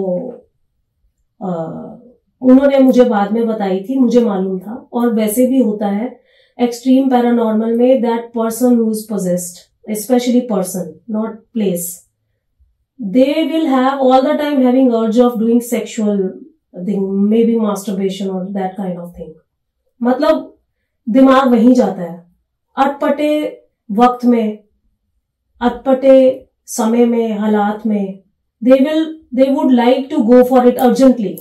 उन्होंने मुझे बाद में बताई थी, मुझे मालूम था, और वैसे भी होता है एक्सट्रीम पैरानॉर्मल में, that person who is possessed, specially person not place, they will have all the time having urge of doing sexual thing, maybe masturbation or that kind of thing. मतलब दिमाग वहीं जाता है, अटपटे वक्त में, अटपटे समय में, हालात में, they would like to go for it urgently.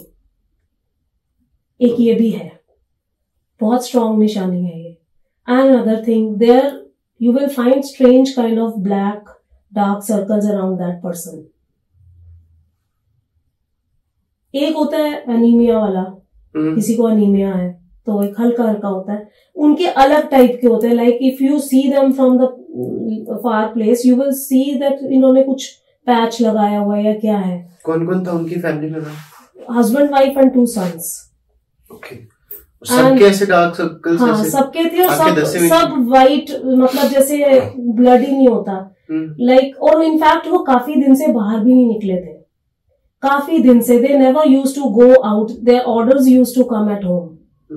एक ये भी है, बहुत स्ट्रॉन्ग निशानी है ये। And another thing, there you will find strange kind of black dark circles around that person. एक होता है एनीमिया वाला, किसी को एनीमिया है तो एक हल्का हल्का होता है, उनके अलग टाइप के होते हैं, like if you see them from the far place you will see that इन्होंने कुछ पैच लगाया हुआ है या क्या है। कौन कौन था उनकी फैमिली में? Husband, wife and 2 sons। Okay, सबके ऐसे डार्क सर्कल्स? हाँ, सबके थे, और सब वाइट, मतलब जैसे ब्लड ही नहीं होता, लाइक और इनफैक्ट वो काफी दिन से बाहर भी नहीं निकले थे, काफी दिन से। They never used to go out, their orders used to come at home,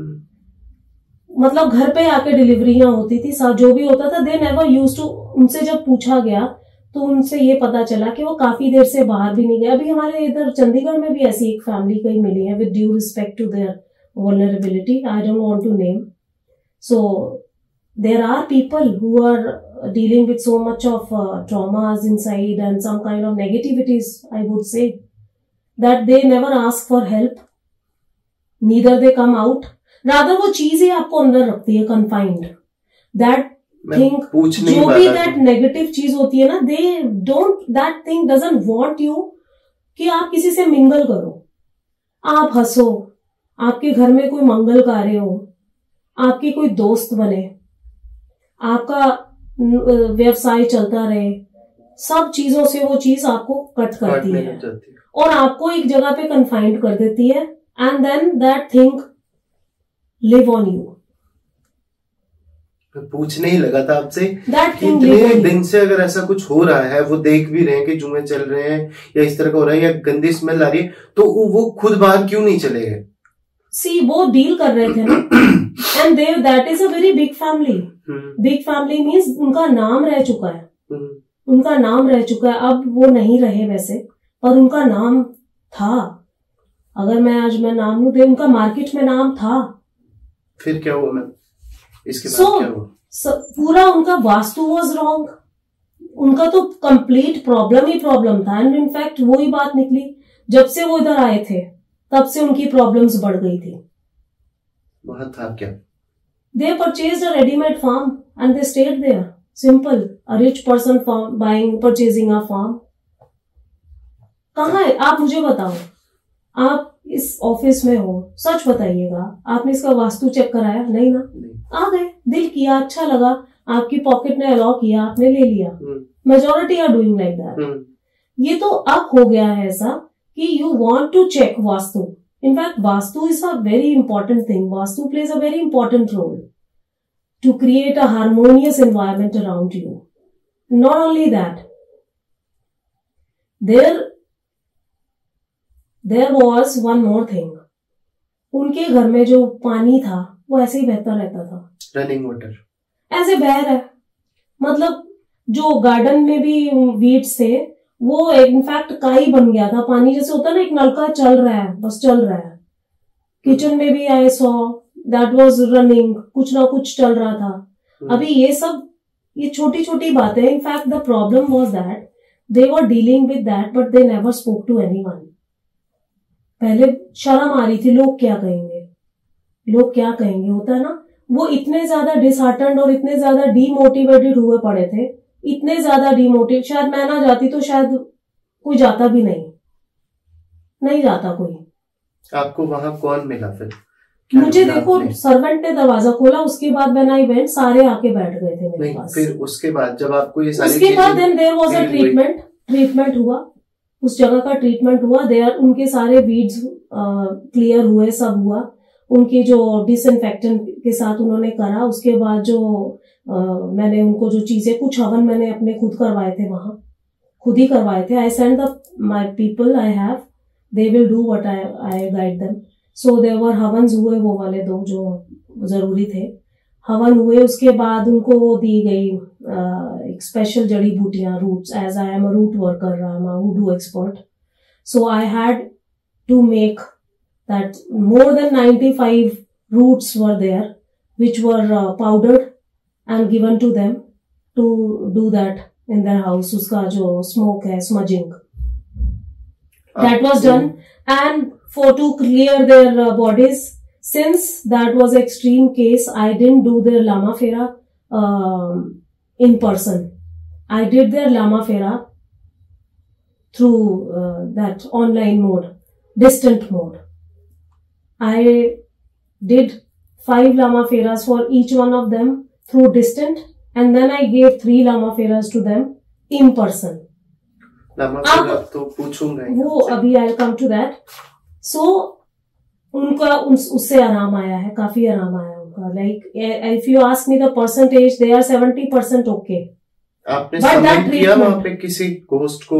मतलब घर पे आके डिलीवरियां होती थी, जो भी होता था, दे नेवर यूज्ड टू। उनसे जब पूछा गया तो उनसे ये पता चला कि वो काफी देर से बाहर भी नहीं गए। अभी हमारे इधर चंडीगढ़ में भी ऐसी एक फैमिली कई मिली है, with due respect to their vulnerability, I don't want to name. So there are people who are dealing with so much of traumas inside and some kind of negativities, I would say, that they never ask for help, neither they come out, rather वो चीज ही आपको अंदर रखती है confined, that thing, जो भी that negative चीज होती है ना, they don't, that thing doesn't want you कि आप किसी से mingle करो, आप हंसो, आपके घर में कोई मंगल कार्य हो, आपके कोई दोस्त बने, आपका व्यवसाय चलता रहे, सब चीजों से वो चीज आपको कट करती है और आपको एक जगह पे कन्फाइंड कर देती है, and then that thing live on you. पूछने ही लगा था आपसे कि इतने दिन से अगर ऐसा कुछ हो रहा है, वो देख भी रहे हैं कि जुए चल रहे हैं या इस तरह का हो रहा है या गंदी स्मेल आ रही है, तो वो खुद बाहर क्यों नहीं चले गए? सी वो डील कर रहे थे ना, and they that is a very big family. Big family means उनका नाम रह चुका है, उनका नाम रह चुका है। अब वो नहीं रहे वैसे, पर उनका नाम था। अगर मैं आज मैं नाम लूं, उनका मार्केट में नाम था। फिर क्या हुआ मैम? इसके बाद क्या हुआ? पूरा उनका वास्तु वाज रॉन्ग। उनका तो कंप्लीट प्रॉब्लम ही प्रॉब्लम था, एंड इनफैक्ट वो ही बात निकली, जब से वो इधर आए थे तब से उनकी प्रॉब्लम्स बढ़ गई थी। वहां था क्या? They purchased a ready-made farm and they stayed there. Simple. A rich person purchasing a farm. कहाँ है? आप मुझे बताओ, आप इस ऑफिस में हो, सच बताइएगा, आपने इसका वास्तु चेक कराया? नहीं ना। आ गए, दिल किया, अच्छा लगा, आपकी पॉकेट ने अलाउ किया, आपने ले लिया। Majority are doing like that. ये तो अब हो गया है ऐसा कि you want to check Vastu. In fact, Vastu is a very important thing. Vastu plays a very important role to create a harmonious environment around you. Not only that, there was one more thing. उनके घर में जो पानी था वो ऐसे ही बहता रहता था, रनिंग वाटर ऐसे बह रहा है। मतलब जो गार्डन में भी वीड्स थे वो इनफैक्ट काई बन गया था। पानी जैसे होता है ना, एक नलका चल रहा है, बस चल रहा है। किचन में भी I saw that was running, कुछ ना कुछ चल रहा था। अभी ये छोटी छोटी बातें। In fact the problem was that they were dealing with that but they never spoke to anyone. पहले शर्म आ रही थी, लोग क्या कहेंगे, लोग क्या कहेंगे, होता है ना। वो इतने ज्यादा डिसहार्टन्ड और इतने ज्यादा डीमोटिवेटेड हुए पड़े थे, इतने ज्यादा डीमोटिवेट। शायद मैं ना जाती तो शायद कोई जाता भी नहीं जाता कोई। आपको वहां कौन मिला फिर? मुझे देखो, सर्वेंट ने दरवाजा खोला, उसके बाद व्हेन आई वेंट सारे आके बैठ गए थे मेरे पास। फिर उसके बाद जब आपको ये सारी उसके बाद then there was a treatment हुआ, उस जगह का ट्रीटमेंट हुआ। देयर उनके सारे वीड्स क्लियर हुए, सब हुआ। उनके जो डिसइंफेक्टेंट के साथ उन्होंने करा। उसके बाद जो मैंने उनको जो चीजें, कुछ हवन मैंने अपने खुद करवाए थे, वहां खुद ही करवाए थे। I send the my people I have, they will do what I guide them. So there हवन्स हुए, वो वाले दो जो जरूरी थे, हवन हुए। उसके बाद उनको वो दी गई एक स्पेशल जड़ी बूटियां, roots. As I am a root worker, I am a voodoo expert, so I had to make that more than 95 roots were there which were powdered and given to them to do that in their house. Uska jo smoke hai, smudging, that was done, and for to clear their bodies. Since that was extreme case, I didn't do their Lama Fera in person. I did their Lama Fera through that online mode, distant mode. I did 5 Lama Feras for each one of them through distant, and then I gave 3 Lama Feras to them in person. Lama Fera तो पूछूंगा वो अभी I'll come to that. So उनका उससे आराम आया है, काफी आराम आया उनका। Like if you ask me the percentage, they are 70% okay. आपने सबमिट किया वहाँ पे किसी होस्ट को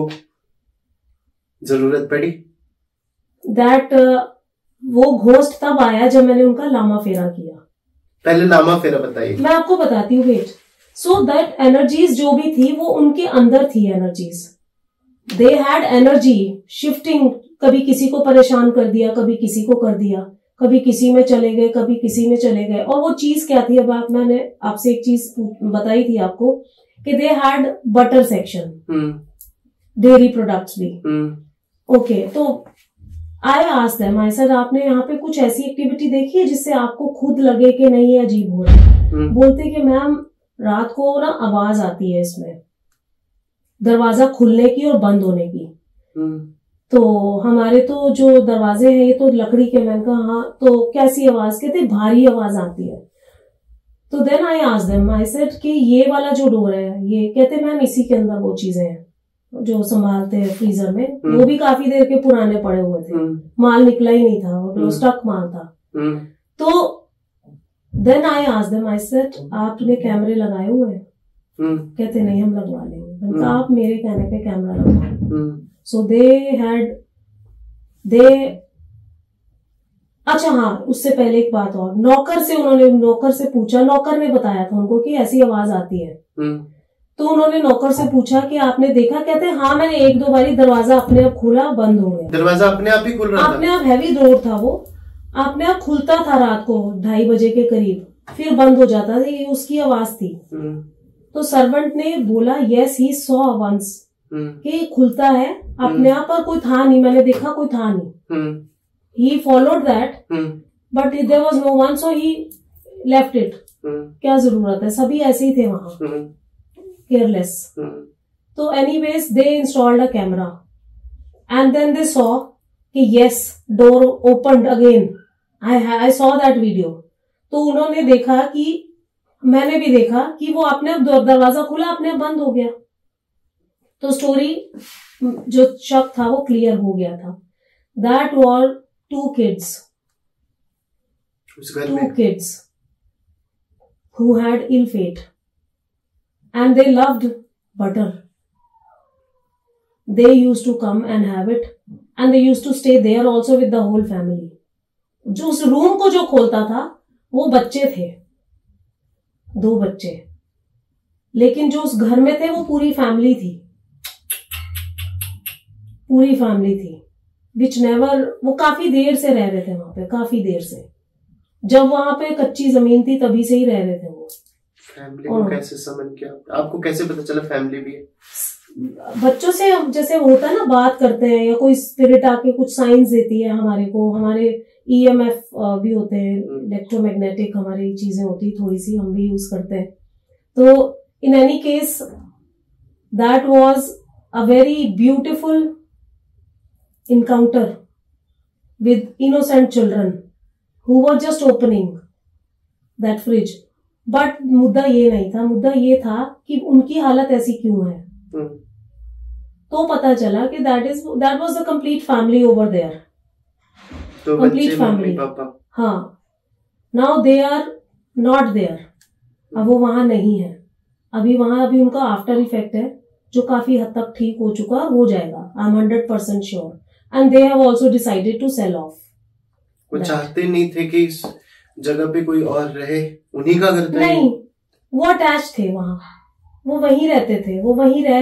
जरूरत पड़ी? That वो घोस्ट तब आया जब मैंने उनका लामा फेरा किया। पहले लामा फेरा बताइए। मैं आपको बताती हूँ, वेट। सो दैट एनर्जीज जो भी थी वो उनके अंदर थी। Energies, they had energy shifting. कभी किसी को परेशान कर दिया, कभी किसी को कर दिया, कभी किसी में चले गए, कभी किसी में चले गए। और वो चीज क्या थी, अब मैंने आपसे एक चीज बताई थी आपको कि they had butter section, dairy products भी। ओके, तो I asked them, I said आपने यहाँ पे कुछ ऐसी एक्टिविटी देखी है जिससे आपको खुद लगे कि नहीं ये अजीब हो रहा है? बोलते कि मैम रात को ना आवाज आती है इसमें, दरवाजा खुलने की और बंद होने की। तो हमारे तो जो दरवाजे हैं ये तो लकड़ी के। मैंने कहा हाँ, तो कैसी आवाज? कहते भारी आवाज आती है। तो then I asked them, I said कि ये वाला जो डोर है, ये कहते मैम इसी के अंदर वो चीजें हैं जो संभालते हैं फ्रीजर में, वो भी काफी देर के पुराने पड़े हुए थे, माल निकला ही नहीं था, वो स्टक माल था। तो then I asked them, I said आपने कैमरे लगाए हुए हैं? कहते नहीं, हम लगवा लेंगे। मैंने कहा आप मेरे कहने पे कैमरा लगवाओ। सो अच्छा हाँ, उससे पहले एक बात और, नौकर से पूछा, नौकर ने बताया था उनको कि ऐसी आवाज आती है। तो उन्होंने नौकर से पूछा कि आपने देखा? कहते हाँ मैंने 1-2 बारी दरवाजा अपने आप खुला, बंद हो गया। दरवाजा अपने आप ही खुल रहा था? अपने आप, हैवी डोर था वो, अपने आप खुलता था रात को 2:30 बजे के करीब, फिर बंद हो जाता था, ये उसकी आवाज थी। तो सर्वेंट ने बोला यस ही सॉ वंस, कि खुलता है अपने आप, पर कोई था नहीं, मैंने देखा कोई था नहीं। He followed that, but there was no one, so he left it. क्या जरूरत है, सभी ऐसे ही थे वहां, केयरलेस। तो anyways they installed a camera and then they saw कि yes door opened again. I saw that video. तो उन्होंने देखा कि, मैंने भी देखा कि वो अपने आप दरवाजा खुला, अपने आप बंद हो गया। तो स्टोरी जो शक था वो क्लियर हो गया था। That was 2 kids, who had ill fate, and they loved butter. They used to come and have it, and they used to stay there also with the whole family. जो उस room को जो खोलता था वो बच्चे थे, 2 बच्चे, लेकिन जो उस घर में थे वो पूरी फैमिली थी, विच नेवर, वो काफी देर से रह रहे थे वहां पे, काफी देर से, जब वहां पे कच्ची जमीन थी तभी से ही रह रहे थे वो। फैमिली को कैसे समझ किया? आपको कैसे पता चला फैमिली भी है? बच्चों से जैसे होता है ना, बात करते हैं या कोई स्पिरिट आके कुछ साइंस देती है हमारे को, हमारे EMF भी होते हैं, इलेक्ट्रोमैग्नेटिक हमारी चीजें होती है थोड़ी सी, हम भी यूज करते हैं। तो in any case that was a very beautiful encounter with innocent children who were just opening that fridge. But मुद्दा ये नहीं था, मुद्दा ये था कि उनकी हालत ऐसी क्यों है। तो पता चला कि that was the complete family over there. तो complete family. हाँ, now they are not there. अब वो वहां नहीं है, अभी उनका आफ्टर इफेक्ट है जो काफी हद तक ठीक हो चुका, हो जाएगा, I am 100% sure. And they have also decided to sell off. वो चाहते नहीं थे कि इस जगह पे कोई और रहे, उन्हीं का घर था? नहीं, वो अटैच थे वहां, वो वहीं रहते थे, वो वहीं रह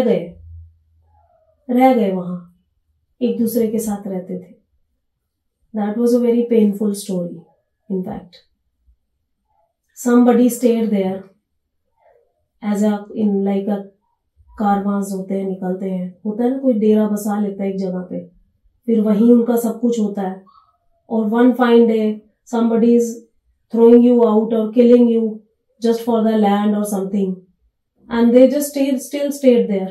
गए वहां, एक दूसरे के साथ रहते थे। That was a very painful story, in fact. Somebody stayed there as like a कारवांस होते हैं, निकलते हैं, होता है ना, कोई डेरा बसा लेता है एक जगह पे, फिर वहीं उनका सब कुछ होता है, और one fine day somebody is throwing you out or killing you just for the land or something, and they just still stayed there.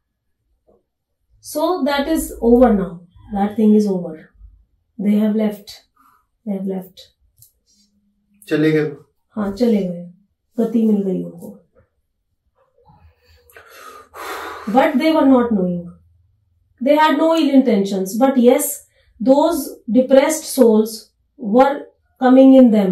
So that is over now. That thing is over. They have left. चले गए? हाँ, चले गए, गति मिल गई उनको। But they were not knowing. They had no ill intentions, but yes, those depressed souls were coming in them.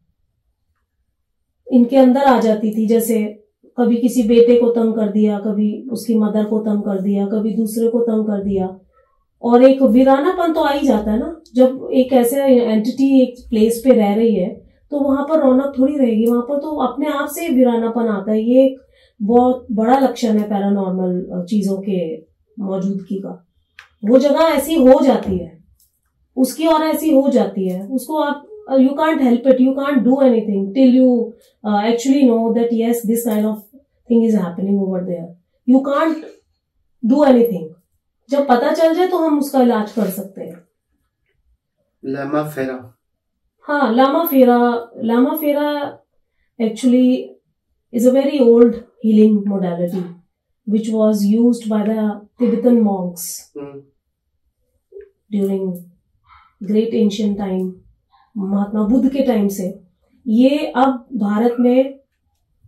इनके अंदर आ जाती थी, जैसे कभी किसी बेटे को तंग कर दिया, कभी उसकी मदर को तंग कर दिया, कभी दूसरे को तंग कर दिया, और एक वीरानापन तो आ ही जाता है ना, जब एक ऐसे एंटिटी एक प्लेस पे रह रही है तो वहां पर रौनक थोड़ी रहेगी, वहां पर तो अपने आप से वीरानापन आता है। ये एक बहुत बड़ा लक्षण है पैरानॉर्मल चीजों के मौजूदगी का। वो जगह ऐसी हो जाती है, उसकी और ऐसी हो जाती है, उसको आप you can't help it, you can't do anything till you actually know that yes, this kind of thing is happening over there. You can't do anything. जब पता चल जाए तो हम उसका इलाज कर सकते हैं। लामा फेरा। हाँ, लामा फेरा actually is a very old healing modality which was used by the Tibetan monks during great ancient time, Mahatma Buddha के टाइम से। ये अब भारत में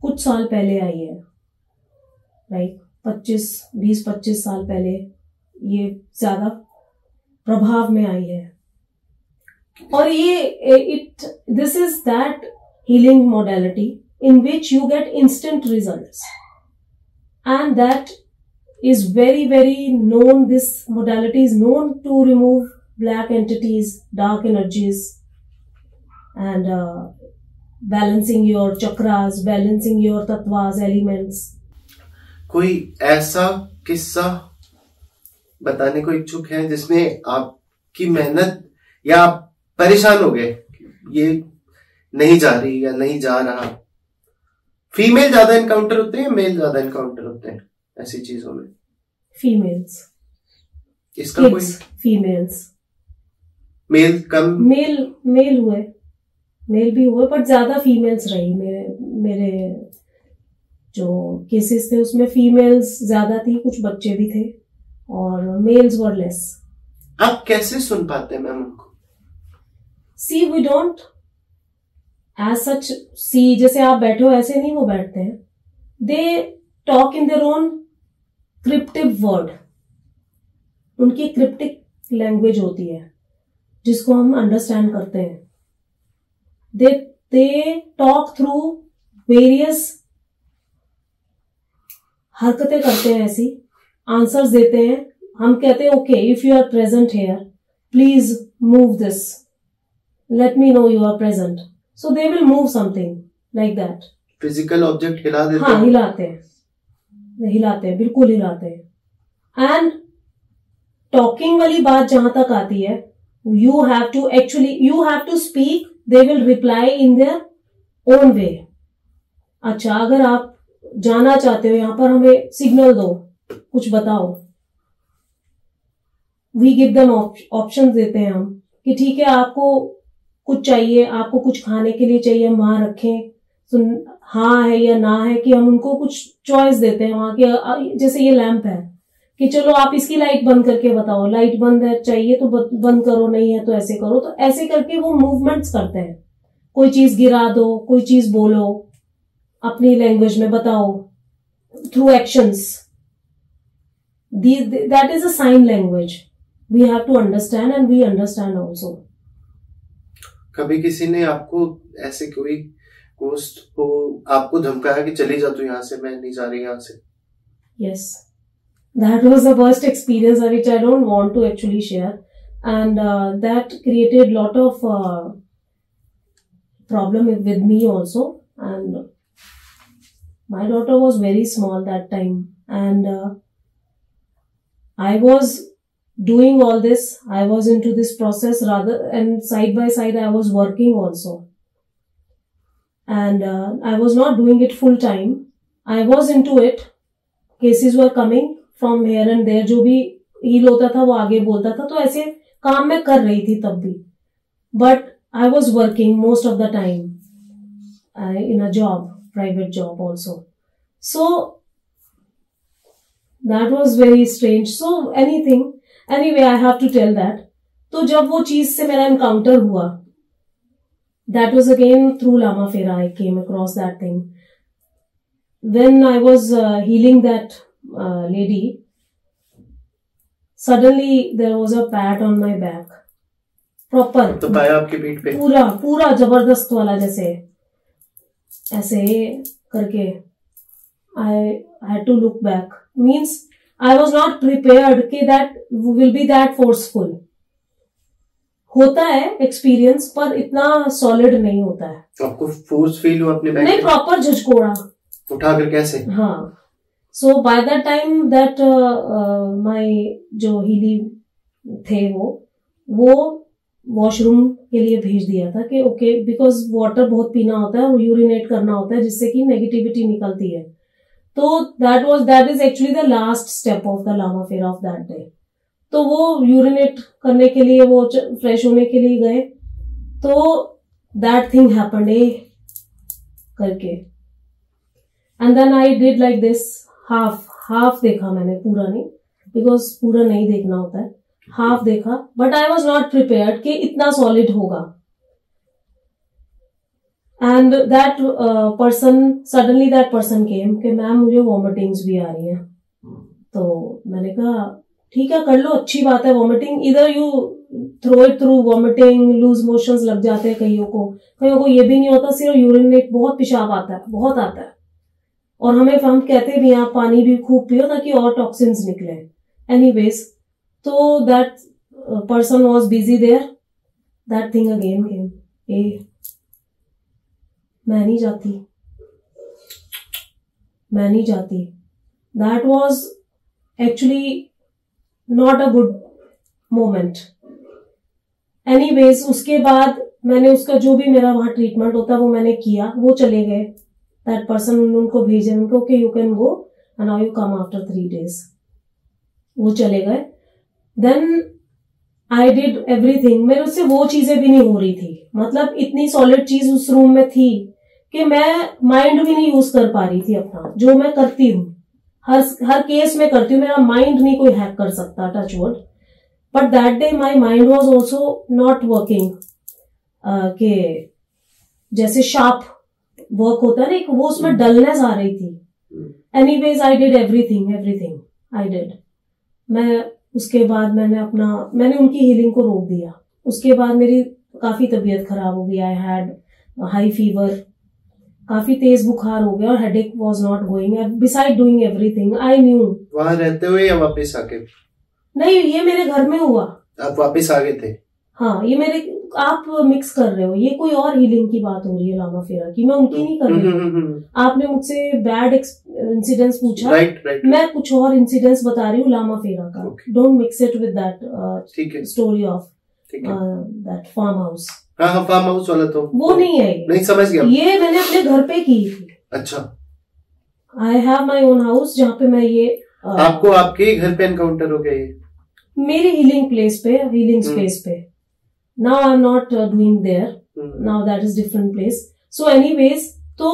कुछ साल पहले आई है, राइट, 20-25 साल पहले ये ज्यादा प्रभाव में आई है। और ये this is that healing modality in which you get instant results, and that is very, very known. This modality is known to remove black entities, dark energies, and balancing your chakras, balancing your tattvas, elements. कोई ऐसा किस्सा बताने को इच्छुक है जिसमें आपकी मेहनत या आप परेशान हो गए, ये नहीं जा रही या नहीं जा रहा? फीमेल ज्यादा इनकाउंटर होते हैं, मेल ज्यादा इनकाउंटर होते हैं ऐसी चीजों में? फीमेल्स। इसका कोई फीमेल्स, मेल कम? मेल हुए, मेल भी हुए, बट ज्यादा फीमेल्स रही। मेरे जो केसेस थे उसमें फीमेल्स ज्यादा थी, कुछ बच्चे भी थे, और मेल्स वर लेस। आप कैसे सुन पाते हैं मैम उनको? See we don't as such see, जैसे आप बैठे हो ऐसे नहीं वो बैठते हैं। They talk in their own cryptive word, उनकी क्रिप्टिक लैंग्वेज होती है जिसको हम अंडरस्टैंड करते हैं। दे टॉक थ्रू वेरियस, हरकतें करते हैं, ऐसी आंसर्स देते हैं। हम कहते हैं okay, if you are present here please move this, let me know you are present, so they will move something like that. Physical object हिला देते हैं? हाँ, हिलाते हैं, बिल्कुल हिलाते हैं। एंड टॉकिंग वाली बात जहां तक आती है, you have to speak, they will reply in their own way. अच्छा, अगर आप जाना चाहते हो, यहां पर हमें सिग्नल दो, कुछ बताओ, वी गिव देम ऑप्शन देते हैं हम कि ठीक है, आपको कुछ चाहिए, आपको कुछ खाने के लिए चाहिए, हम वहां रखें, हाँ है या ना है, कि हम उनको कुछ चॉइस देते हैं वहां के। जैसे ये लैंप है कि चलो आप इसकी लाइट बंद करके बताओ, लाइट बंद है, चाहिए तो बंद करो, नहीं है तो ऐसे करो। तो ऐसे करके वो मूवमेंट्स करते हैं। कोई चीज गिरा दो, कोई चीज बोलो, अपनी लैंग्वेज में बताओ, through actions. That is a sign language, we have to understand and we understand also. कभी किसी ने आपको ऐसे कोई गोस्ट को आपको धमकाया कि चली जा तू यहाँ से, मैं नहीं जा रही यहाँ से? Yes, that was the worst experience which I don't want to actually share, and that created lot of problem with me also. And my daughter was very small that time, and I was doing all this, I was into this process rather, and side by side I was working also, and I was not doing it full time. I was into it. Cases were coming from here and there, जो भी heal होता था वो आगे बोलता था, तो ऐसे काम मैं कर रही थी तब भी, but I was working most of the time in a job, private job also. So that was very strange. So anyway, I have to tell that. तो जब वो चीज से मेरा एनकाउंटर हुआ, that was again through Lama Fera, I came across that thing. When I was healing that lady, suddenly there was a pat on my back, proper, तो पाया आपके पीठ पे? पूरा जबरदस्त वाला, जैसे ऐसे करके। I had to look back, means I was not prepared कि that will be that forceful. होता है एक्सपीरियंस, पर इतना सॉलिड नहीं होता है। तो आपको फोर्स फील हुआ अपने बैक? नहीं, प्रॉपर झटकोड़ा उठाकर। कैसे? हाँ, so by that time that my जो हीली थे वो वॉशरूम के लिए भेज दिया था कि ओके, बिकॉज वाटर बहुत पीना होता है और यूरिनेट करना होता है जिससे कि नेगेटिविटी निकलती है। तो that is actually the last step of the Lama Fera of that day. तो वो यूरिनेट करने के लिए, वो फ्रेश होने के लिए गए, तो दैट थिंग हैपेंड करके, and then I did like this, half देखा मैंने, पूरा नहीं, बिकॉज पूरा नहीं देखना होता है, हाफ देखा, but I was not prepared कि इतना सॉलिड होगा। And that person suddenly that person came कि मैम मुझे वॉमिटिंग्स भी आ रही हैं। तो मैंने कहा ठीक है कर लो, अच्छी बात है वॉमिटिंग, इधर you throw it through, vomiting loose motions लग जाते हैं कईयों को ये भी नहीं होता, सिर्फ यूरिनेट, बहुत पेशाब आता है, बहुत आता है, और हम कहते भी आप पानी भी खूब पियो ताकि और टॉक्सिन्स निकले। एनीवेज, तो that person was busy there, that thing again came, मैं नहीं जाती, that was actually not a good moment. Anyways, उसके बाद मैंने उसका जो भी मेरा वहां ट्रीटमेंट होता वो मैंने किया, वो चले गए, दैट पर्सन उनको भेजे, उनको okay you can go and now you come after 3 days, वो चले गए। देन आई डिड एवरीथिंग, मेरे उससे वो चीजें भी नहीं हो रही थी, मतलब इतनी सॉलिड चीज उस रूम में थी कि मैं माइंड भी नहीं यूज कर पा रही थी अपना, जो मैं करती हूँ हर केस में करती हूँ, मेरा माइंड नहीं कोई हैक कर सकता, touch wood. But that day my mind was also not working, के जैसे शार्प वर्क होता है ना, वो उसमें डलनेस आ रही थी। Anyways I did everything I did. मैं उसके बाद मैंने उनकी हीलिंग को रोक दिया। उसके बाद मेरी काफी तबीयत खराब हो गई, आई हैड हाई फीवर, काफी तेज बुखार हो गया और headache was not going, beside doing everything I knew. वहां रहते हुए या वापस आके? नहीं, ये मेरे घर में हुआ। आप वापस आ गए थे? हाँ, ये आप मिक्स कर रहे हो, ये कोई और हीलिंग की बात हो रही है लामा फेरा की, मैं उनकी नहीं कर रही हूँ। आपने मुझसे बैड इंसिडेंट्स पूछा, राइट। मैं कुछ और इंसिडेंट्स बता रही हूँ लामा फेरा का। Don't mix it with that story of that farm house. हाँ, फार्म हाउस वाला तो वो नहीं है, नहीं समझ गया। ये मैंने अपने घर पे की थी। अच्छा, I have my own house, जहाँ पे मैं ये आपको आपके घर पे एनकाउंटर हो गया ये? मेरी हीलिंग प्लेस पे, हीलिंग स्पेस पे। Now I am not doing there, now that is different place. So anyways, तो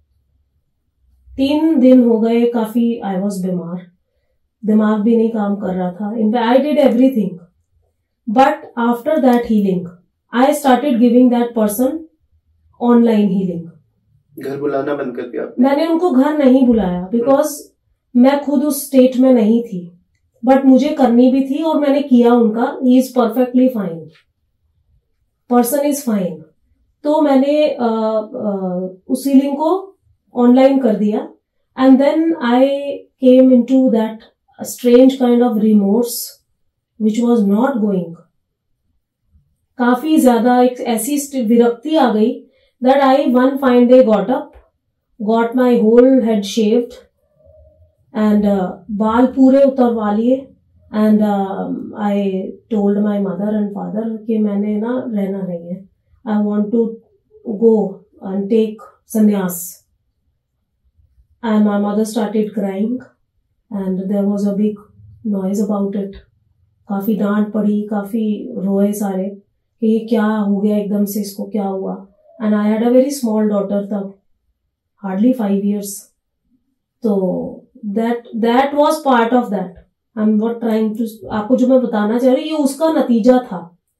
3 दिन हो गए, काफी आई वॉज बीमार, दिमाग भी नहीं काम कर रहा था। In I did everything, but after that healing I started giving that person online healing. घर बुलाना बंद कर दिया? मैंने उनको घर नहीं बुलाया, बिकॉज मैं खुद उस स्टेट में नहीं थी, बट मुझे करनी भी थी और मैंने किया उनका। He is perfectly fine, person is fine. तो मैंने उस हीलिंग को ऑनलाइन कर दिया, and then I came into that strange kind of remorse which was not going. काफी ज्यादा एक ऐसी विरक्ति आ गई that I one fine day got up, got my whole head shaved and बाल पूरे उतरवा लिए, and I told my mother and father कि मैंने ना रहना नहीं है, आई want to go and take sannyas. And my mother started crying and there was a big noise about it. काफी डांट पड़ी, काफी रोए सारे कि ये क्या हो गया एकदम से, इसको क्या हुआ। And I had a very small daughter तब, हार्डली 5 years। तो that was part of that. I am not trying to, आपको जो मैं बताना चाह रही हूँ ये उसका नतीजा था।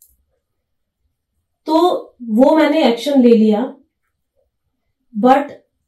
तो वो मैंने एक्शन ले लिया, but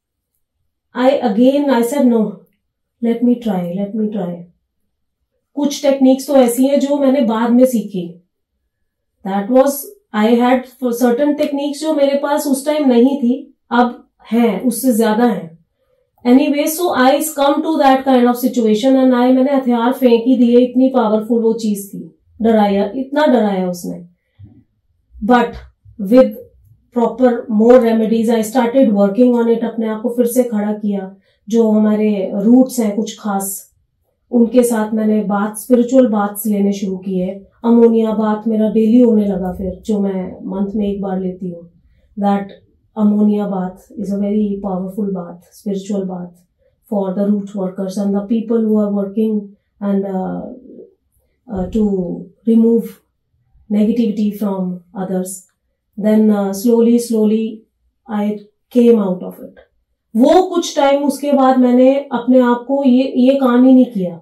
I said no, let me try. कुछ टेक्निक्स तो ऐसी हैं जो मैंने बाद में सीखी। That was, I had certain techniques जो मेरे पास उस टाइम नहीं थी, अब है, उससे ज्यादा है। Anyway, so I come to that kind of situation and मैंने हथियार फेंक ही दिए, इतनी पावरफुल वो चीज थी, इतना डराया उसने। But with proper more remedies I started working on it, अपने आप को फिर से खड़ा किया। जो हमारे रूट्स हैं कुछ खास, उनके साथ मैंने स्पिरिचुअल बाथ्स लेने शुरू किए। अमोनिया बाथ मेरा डेली होने लगा फिर, जो मैं मंथ में 1 बार लेती हूँ। That ammonia bath is a very powerful bath, spiritual bath for the root workers and the people who are working and to remove negativity from others. Then slowly I came out of it. वो कुछ time उसके बाद मैंने अपने आप को ये काम ही नहीं किया,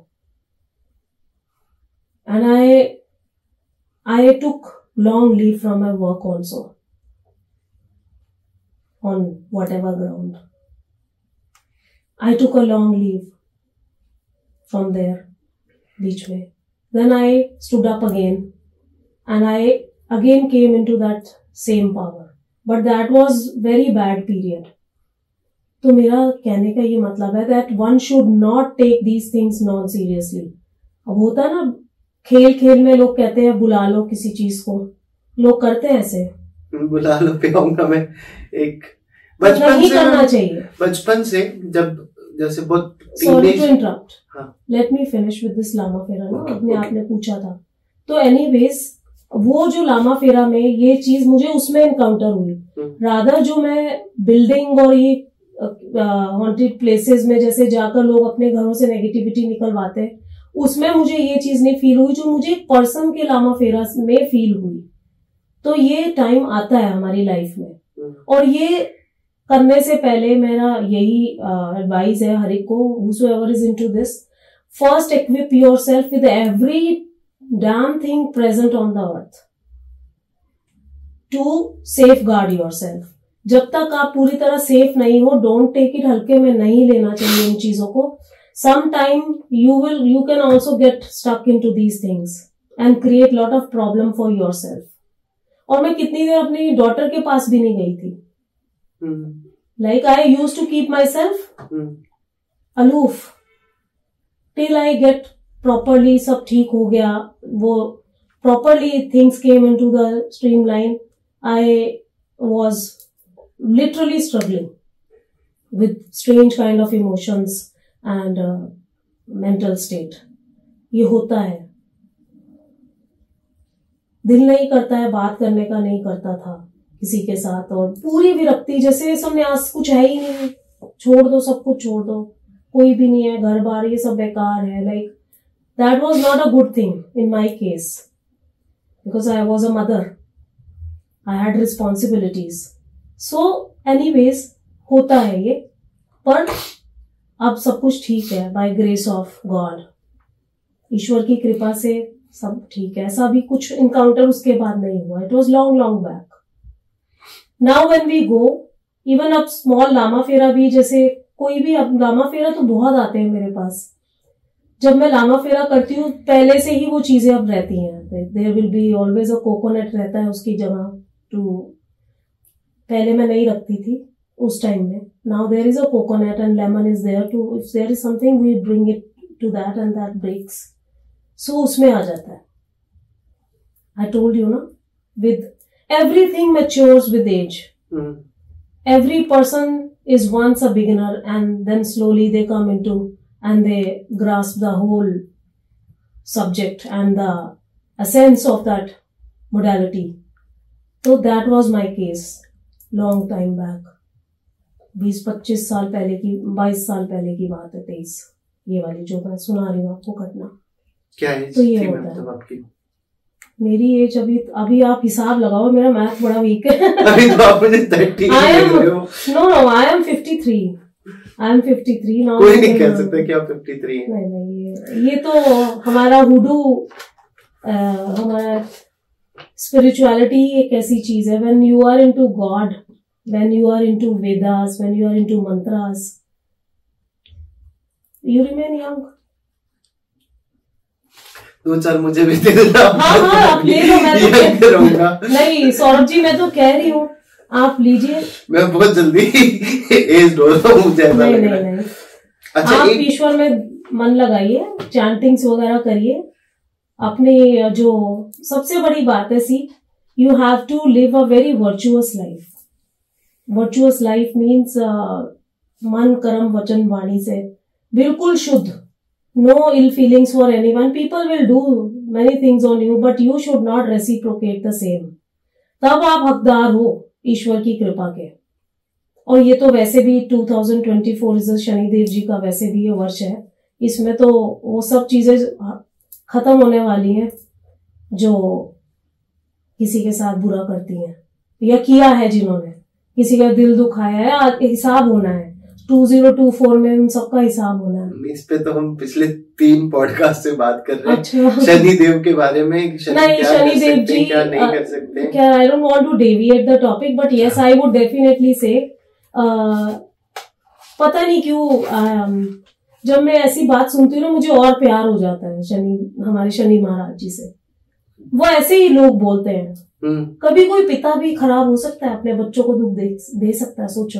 and I took long leave from my work also. on whatever ground. I took a long leave from there, beach mein. Then I stood up again and I again came into that same power. But that was very bad period. तो मेरा कहने का ये मतलब है that one should not take these things non-seriously. अब होता ना खेल खेल में लोग कहते हैं बुला लो किसी चीज को, लोग करते हैं ऐसे, बुला लो पे आऊंगा मैं। एक नहीं करना चाहिए बचपन से, जब जैसे बहुत sorry to interrupt, let me finish with this Lama Fera ना, अपने आपने पूछा था। तो एनीवेज वो जो लामा फेरा में ये चीज मुझे उसमें एनकाउंटर हुई, रादर जो मैं बिल्डिंग और ये हॉन्टेड प्लेसेस में जैसे जाकर लोग अपने घरों से नेगेटिविटी निकलवाते हैं, उसमें मुझे ये चीज नहीं फील हुई जो मुझे एक पर्सन के लामा फेरा में फील हुई। तो ये टाइम आता है हमारी लाइफ में, और ये करने से पहले मेरा यही एडवाइस है हर एक को, whosoever is into this, first equip yourself with every damn thing present on the earth to safeguard yourself. जब तक आप पूरी तरह सेफ नहीं हो, डोंट टेक इट, हल्के में नहीं लेना चाहिए इन चीजों को। Sometime you can also get stuck into these things and create lot of problem for yourself. और मैं कितनी देर अपनी डॉटर के पास भी नहीं गई थी। Like I used to keep myself aloof till I get properly, सब ठीक हो गया, वो properly things came into the streamline. I was literally struggling with strange kind of emotions and mental state. ये होता है, दिल नहीं करता है, बात करने का नहीं करता था किसी के साथ, और पूरी विरक्ति, जैसे संन्यास, कुछ है ही नहीं, छोड़ दो, सब कुछ छोड़ दो, कोई भी नहीं है, घर बार ये सब बेकार है। Like that was not a good thing in my case because I was a mother, I had responsibilities. So anyways होता है ये, पर अब सब कुछ ठीक है बाय ग्रेस ऑफ गॉड, ईश्वर की कृपा से सब ठीक है। ऐसा भी कुछ इनकाउंटर उसके बाद नहीं हुआ, it was long long back. Now when we go, even अब स्मॉल लामा फेरा भी, जैसे कोई भी, अब लामा फेरा तो बहुत आते हैं मेरे पास, जब मैं लामा फेरा करती हूँ पहले से ही वो चीजें अब रहती हैं। There will be always a coconut रहता है उसकी जगह टू, पहले मैं नहीं रखती थी उस टाइम में, now there is a coconut and lemon is there too, if there is something we bring it to that and that breaks, so उसमें आ जाता है। आई टोल्ड यू ना, with everything matures with age. Every person is once a beginner and then slowly they come into and they grasp the whole subject and the essence of that modality. So that was my case long time back. 20-25 साल पहले की, 22 साल पहले की बात है, 23, ये वाली जो मैं सुना रही हूँ आपको घटना। क्या है तो ये होता है आपकी? मेरी एज अभी आप हिसाब लगाओ, मेरा मैथ बड़ा वीक है। अभी तो आप मुझे 30 आई एम 53 नाउ। कोई नहीं कह सकता कि आप 53 हैं। नहीं, ये तो हमारा हुडू, हमारा स्पिरिचुअलिटी एक ऐसी चीज है, when you are into God, when you are into Vedas, when you are into mantras, you remain young. 2-4 मुझे भी दे देना। हाँ आप ले लो, मैं तो करूंगा। नहीं सौरभ जी, मैं तो कह रही हूँ आप लीजिए। मैं बहुत जल्दी एज हो रहा हूँ, मुझे ऐसा लग रहा है। अच्छा, आप ईश्वर में मन लगाइए, चैंटिंग्स वगैरह करिए, अपने जो सबसे बड़ी बात है, see you have to live a very virtuous life. Virtuous life means मन कर्म वचन वाणी से बिल्कुल शुद्ध, no ill feelings for anyone. People will do many things on you, but you should not reciprocate the same. तब आप हकदार हो ईश्वर की कृपा के। और ये तो वैसे भी 2024 इस शनिदेव जी का वैसे भी ये वर्ष है, इसमें तो वो सब चीजें खत्म होने वाली हैं जो किसी के साथ बुरा करती हैं या किया है, जिन्होंने किसी का दिल दुखाया है, हिसाब होना है 2024 में, उन सबका हिसाब होना है। इस पे तो हम पिछले 3 पॉडकास्ट से बात कर रहे हैं। अच्छा। शनिदेव के बारे में, नहीं शनिदेव जी क्या नहीं कर सकते, क्या, I don't want to deviate the topic, but yes I would definitely say पता नहीं क्यों जब मैं ऐसी बात सुनती हूँ ना मुझे और प्यार हो जाता है हमारे शनि महाराज जी से। वो ऐसे ही लोग बोलते हैं। कभी कोई पिता भी खराब हो सकता है, अपने बच्चों को दुख दे सकता है। सोचो,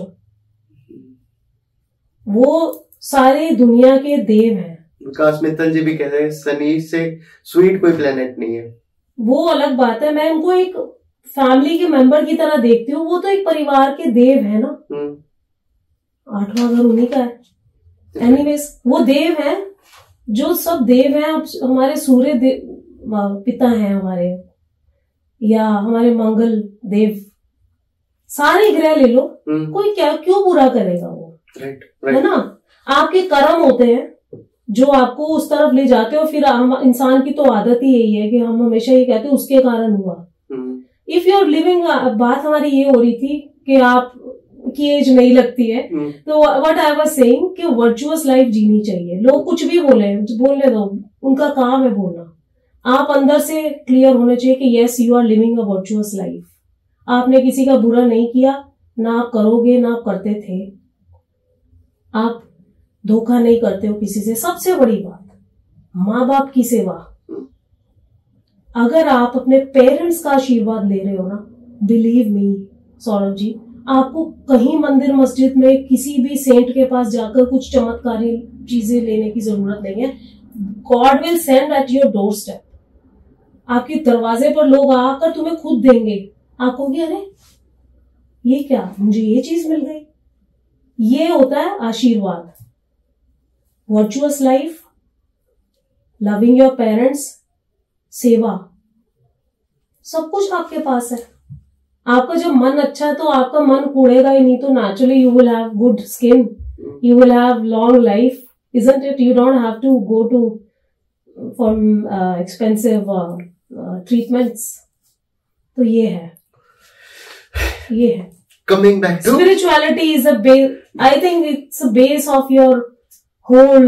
वो सारे दुनिया के देव हैं। विकास मित्तल जी भी कहते हैं शनि से स्वीट कोई प्लेनेट नहीं है। वो अलग बात है, मैं उनको एक फैमिली के मेंबर की तरह देखती हूँ। वो तो एक परिवार के देव है ना। 8वां घर उन्हीं का है। एनीवेज, वो देव हैं, जो सब देव हैं। अब हमारे सूर्य पिता हैं हमारे, या हमारे मंगल देव, सारे ग्रह ले लो, कोई क्या क्यों बुरा करेगा वो, है ना। आपके कर्म होते हैं जो आपको उस तरफ ले जाते हो। फिर हम इंसान की तो आदत ही यही है कि हम हमेशा ये कहते हैं उसके कारण हुआ। इफ यू आर लिविंग, बात हमारी ये हो रही थी कि आप की एज नहीं लगती है, तो व्हाट आई वाज सेइंग कि वर्चुअस लाइफ जीनी चाहिए। लोग कुछ भी बोलने दो, उनका काम है बोलना। आप अंदर से क्लियर होने चाहिए कि yes you are living a virtuous life. आपने किसी का बुरा नहीं किया, ना आप करोगे, ना आप करते थे। आप धोखा नहीं करते हो किसी से। सबसे बड़ी बात, माँ बाप की सेवा। अगर आप अपने पेरेंट्स का आशीर्वाद ले रहे हो ना, बिलीव मी सौरभ जी, आपको कहीं मंदिर मस्जिद में किसी भी सेंट के पास जाकर कुछ चमत्कारी चीजें लेने की जरूरत नहीं है। God will send at your doorstep. आपके दरवाजे पर लोग आकर तुम्हें खुद देंगे। आप कहोगे अरे ये क्या, मुझे ये चीज मिल गई। ये होता है आशीर्वाद। Virtuous life, loving your parents, सेवा, सब कुछ आपके पास है। आपका जब मन अच्छा है तो आपका मन कूड़ेगा ही नहीं, तो naturally you will have good skin, you will have long life, isn't it? You don't have to go to for expensive treatments. तो ये है। Coming back to spirituality is a base. I think it's a base of your whole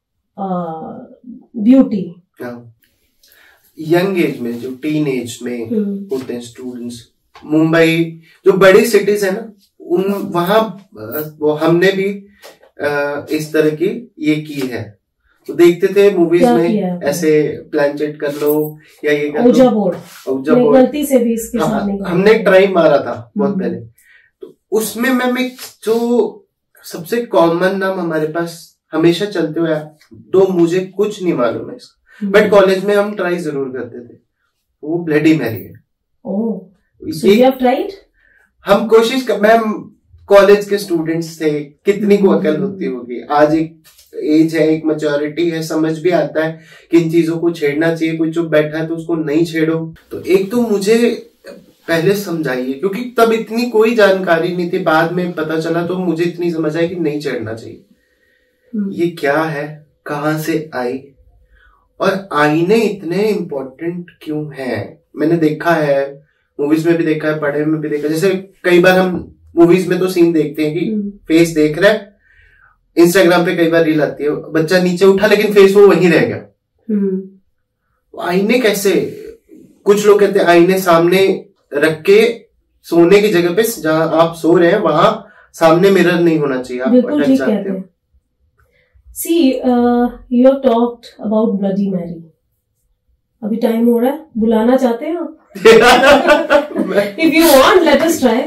beauty. Young age में, जो teen age में होते हैं students, Mumbai जो बड़ी सिटीज है ना, वहां वो हमने भी इस तरह की ये की है। तो देखते थे मूवीज में ऐसे प्लानचेट कर लो या ये कर लो, बोर्ड गलती से भी इसके साथ नहीं। हमने एक ट्राई मारा था बहुत पहले। तो उसमें मैम एक जो सबसे कॉमन नाम हमारे पास हमेशा चलते हुए, तो मुझे कुछ नहीं मालूम है इसका, बट कॉलेज में हम ट्राई जरूर करते थे। वो ब्लडी मैरी है। So you have tried? हम कोशिश कर, मैम कॉलेज के स्टूडेंट्स थे, कितनी को अकल होती होगी। आज एक एज है, एक मैच्योरिटी है, समझ भी आता है कि इन चीजों को छेड़ना चाहिए। कोई चुप बैठा है तो उसको नहीं छेड़ो। तो एक तो मुझे पहले समझाइए, क्योंकि तब इतनी कोई जानकारी नहीं थी। बाद में पता चला तो मुझे इतनी समझ आई कि नहीं छेड़ना चाहिए। ये क्या है, कहाँ से आई, और आईने इतने इम्पोर्टेंट क्यों हैं। मैंने देखा है, मूवीज में भी देखा है, पढ़े में भी देखा। जैसे कई बार हम मूवीज में तो सीन देखते हैं कि फेस देख रहा है, इंस्टाग्राम पे कई बार रील आती है, बच्चा नीचे उठा लेकिन फेस वो वहीं रह गया। आईने कैसे, कुछ लोग कहते हैं आईने सामने रख के सोने की जगह पे, जहां आप सो रहे हैं वहां सामने मिरर नहीं होना चाहिए। आप अटक जाते हो। See, you have talked about Bloody Mary. अभी टाइम हो रहा है, बुलाना चाहते हैं आप? If you want, let us try.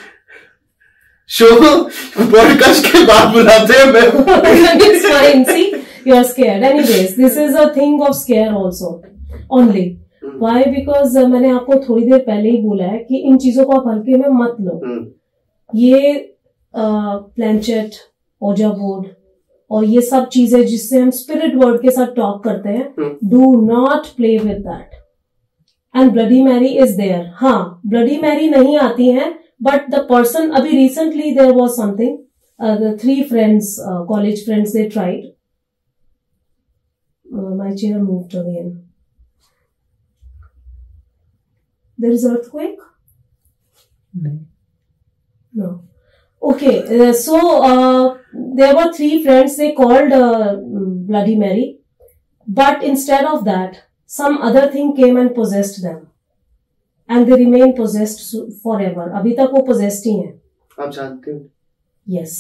Show podcast के बाद बुलाते हैं मैं। It's fine. See, you are scared. Anyways, this is a thing of scare also. Only. Why? Because मैंने आपको थोड़ी देर पहले ही बोला है कि इन चीजों को आप हल्के में मत लो। ये प्लैंचेट, ओजा बोर्ड और ये सब चीजें जिससे हम स्पिरिट वर्ड के साथ टॉक करते हैं, do not play with that. And Bloody Mary is there. हाँ, ब्लडी मैरी नहीं आती है, बट द पर्सन, अभी recently there was something, the 3 friends, college friends, they tried, my chair moved again, there is earthquake? No. Okay, so there were 3 friends, they called Bloody Mary, but instead of that, some other thing came and possessed them, and they remain possessed forever. अभी तक वो possessed ही हैं। आप जानते हो? Yes.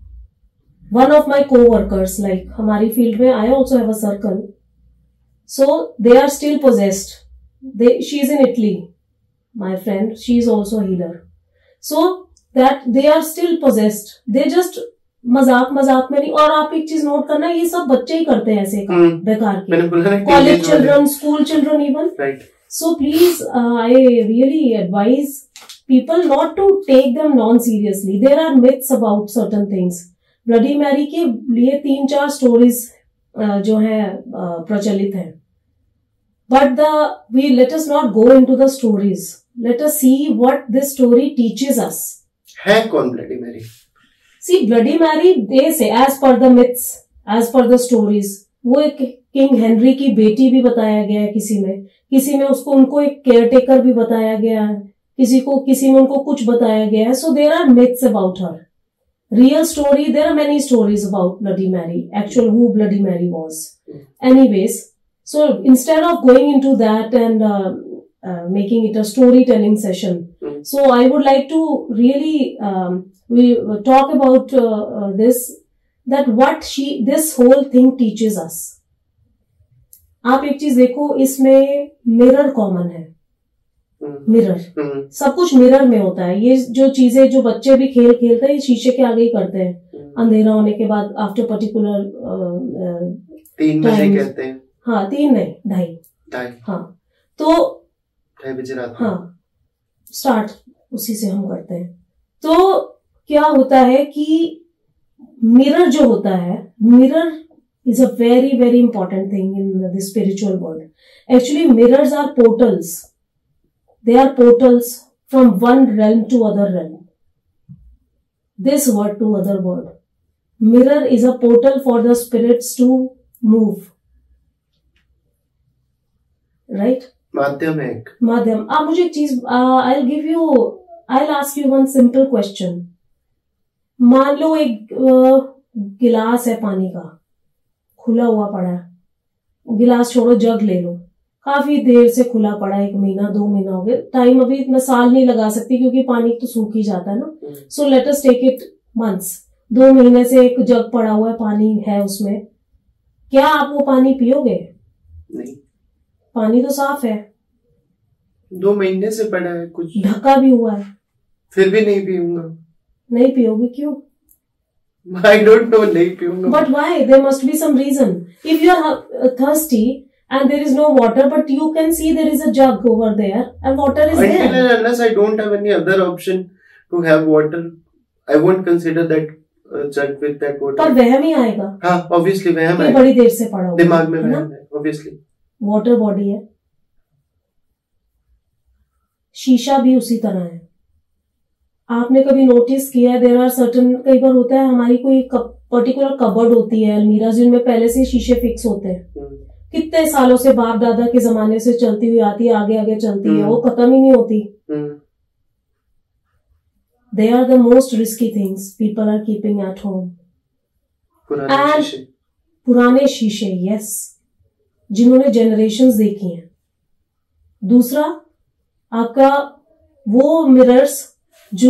One of my co-workers, like हमारी field में, I also have a circle. So they are still possessed. She is in Italy. My friend, she is also a healer. So that they are still possessed. They just मजाक में नहीं. और आप एक चीज note करना, ये सब बच्चे ही करते हैं ऐसे काम बेकार के. College children, school children even. So please, I really advise people not to take them non-seriously. There are myths about certain things. Bloody Mary के लिए 3-4 स्टोरीज जो है प्रचलित है. But we let us not go into the stories. Let us see what this story teaches us. है कौन Bloody Mary? See, Bloody Mary, they say, as per the myths, as per the stories, वो एक king Henry की बेटी भी बताया गया है किसी में उसको उनको एक केयर टेकर भी बताया गया है, किसी में उनको कुछ बताया गया है. So there are myths about her. Real story, there are many stories about Bloody Mary, actual who Bloody Mary was. Anyways, so instead of going into that and making it a storytelling session, so I would like to really we talk about this, that what this whole thing teaches us. आप एक चीज देखो, इसमें mirror common है. Mirror, सब कुछ mirror में होता है. ये जो चीजें जो बच्चे भी खेलते हैं, शीशे के आगे ही करते हैं अंधेरा होने के बाद, आफ्टर पर्टिकुलर 3 बजे कहते हैं. हाँ, 3 नहीं, 2:30. हाँ, तो 2:30 बजे रात. हाँ, स्टार्ट उसी से हम करते हैं. तो क्या होता है कि मिरर जो होता है, mirror is a very very important thing in the spiritual world. Actually, mirrors are portals. They are portals from one realm to other realm. This world to other world. Mirror is a portal for the spirits to move. Right? माध्यम है एक. माध्यम. आप मुझे एक चीज, I'll ask you one simple question. मान लो एक गिलास है पानी का, खुला हुआ पड़ा है. गिलास छोड़ो, जग ले लो, काफी देर से खुला पड़ा है, 1 महीना 2 महीना हो गए. टाइम अभी मैं साल नहीं लगा सकती क्योंकि पानी तो सूख ही जाता है ना. So let us take it months. 2 महीने से एक जग पड़ा हुआ है, पानी है उसमें. क्या आप वो पानी पियोगे? नहीं. पानी तो साफ है. 2 महीने से पड़ा है, कुछ ढका भी हुआ है, फिर भी नहीं पीऊंगा. नहीं पियोगे? क्यों? I don't know, नहीं पीऊंगा. But why? There must be some reason. If you are thirsty and there is no water, but you can see there is a jug over there and water is there. Until and unless I don't have any other option to have water, I won't consider that jug with that water. पर वहम ही आएगा. हाँ, obviously वहम है. बड़ी देर से पड़ा हुआ दिमाग में वहम है, obviously. वाटर बॉडी है. शीशा भी उसी तरह है. आपने कभी नोटिस किया है, देयर आर सर्टन, कई बार होता है हमारी कोई पर्टिकुलर कबर्ड होती है, अलमीरा, जिनमें पहले से शीशे फिक्स होते हैं. कितने सालों से बाप दादा के जमाने से चलती हुई आती है, आगे आगे चलती है, वो खत्म ही नहीं होती. They are the most risky things people are keeping at home. पुराने शीशे, यस, जिन्होंने जनरेशंस देखी हैं. दूसरा, आपका वो मिरर्स जो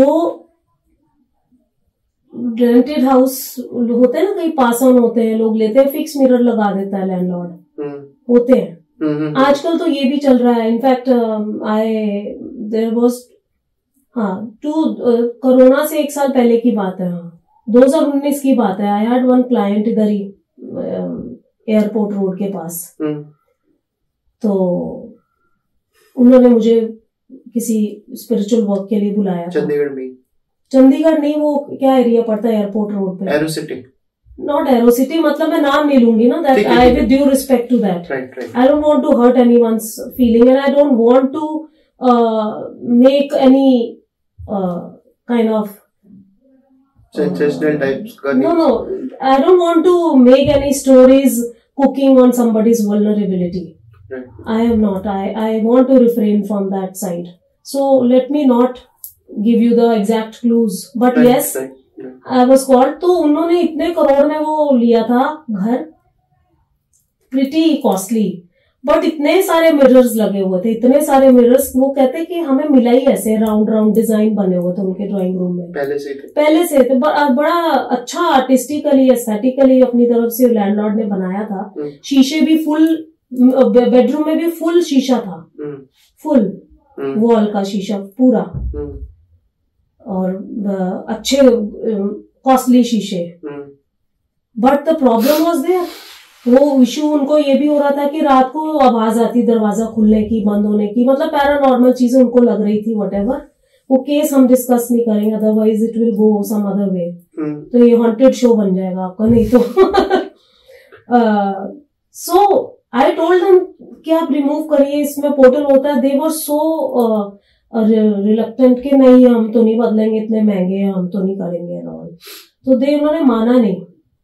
रेंटेड हाउस होते हैं ना, कहीं पास ऑन होते हैं, लोग लेते हैं, फिक्स मिरर लगा देता है लैंडलॉर्ड. होते हैं. आजकल तो ये भी चल रहा है. इनफैक्ट देयर वाज, हाँ, कोरोना से 1 साल पहले की बात है. हाँ, 2019 की बात है. आई हैड वन क्लाइंट इधर ही एयरपोर्ट रोड के पास. तो उन्होंने मुझे किसी स्पिरिचुअल वर्क के लिए बुलाया. चंडीगढ़ नहीं, वो क्या एरिया पड़ता है एयरपोर्ट रोड पे? एरोसिटी. नॉट एरोसिटी, मतलब मैं नाम नहीं लूंगी ना. That I with due respect to that, I don't want to hurt anyone's feeling and I don't want to make any kind of sensational types. No, I don't want to make any stories cooking on somebody's vulnerability. Right. I am not. I want to refrain from that side. So let me not give you the exact clues. But right, yes, right. I was called. तो उन्होंने इतने करोड़ में वो लिया था घर, pretty costly. But इतने सारे मिरर्स लगे हुए थे, इतने सारे मिरर्स, वो कहते कि हमें मिला ही ऐसे राउंड राउंड डिजाइन बने हुए थे उनके ड्राइंग रूम में, पहले से थे। बड़ा अच्छा आर्टिस्टिकली एस्थेटिकली अपनी तरफ से लैंडलॉर्ड ने बनाया था। शीशे भी फुल, बेडरूम में भी फुल शीशा था, फुल वॉल का शीशा पूरा, और अच्छे कॉस्टली शीशे। But the problem was there, वो इशू उनको ये भी हो रहा था कि रात को आवाज आती दरवाजा खुलने की, बंद होने की, मतलब पैरानॉर्मल चीजें उनको लग रही थी। व्हाटएवर, वो केस हम डिस्कस नहीं करेंगे, otherwise it will go some other way. तो ये हॉन्टेड शो बन जाएगा आपका, नहीं तो। सो आई टोल्ड देम कि आप रिमूव करिए, इसमें पोर्टल होता है। दे वर सो रिलक्टेंट कि नहीं हम तो नहीं बदलेंगे, इतने महंगे हैं, हम तो नहीं करेंगे ऑल। तो उन्होंने माना नहीं।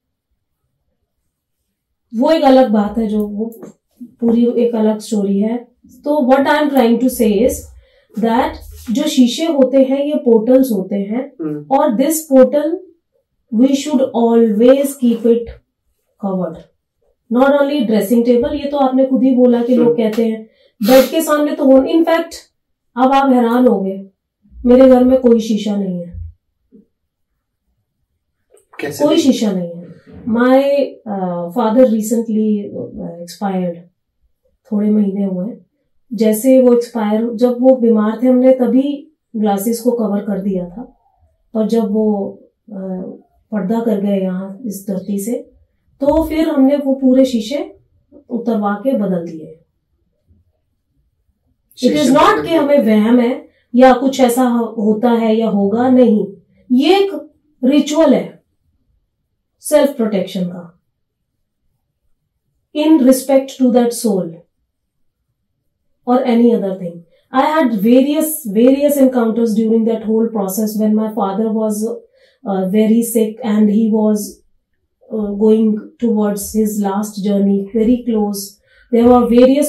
वो एक अलग बात है, जो वो पूरी एक अलग स्टोरी है। तो what I am trying to say is that जो शीशे होते हैं ये पोर्टल्स होते हैं, और this portal we should always keep it covered. Not only dressing table, ये तो आपने खुद ही बोला कि लोग कहते हैं बेड के सामने तो हो। इनफैक्ट अब आप हैरान हो गए, मेरे घर में कोई शीशा नहीं है। कैसे? कोई शीशा नहीं है। माय फादर रिसेंटली एक्सपायर्ड, थोड़े महीने हुए। जैसे वो एक्सपायर, जब वो बीमार थे हमने तभी ग्लासेस को कवर कर दिया था, और जब वो पर्दा कर गए यहाँ इस धरती से, तो फिर हमने वो पूरे शीशे उतरवा के बदल दिए। इट इज नॉट कि हमें वहम है या कुछ ऐसा होता है या होगा, नहीं। ये एक रिचुअल है सेल्फ प्रोटेक्शन का, in respect to that soul और any other thing. I had various encounters during that whole process when my father was very sick and he was going towards his last journey, very close. There were various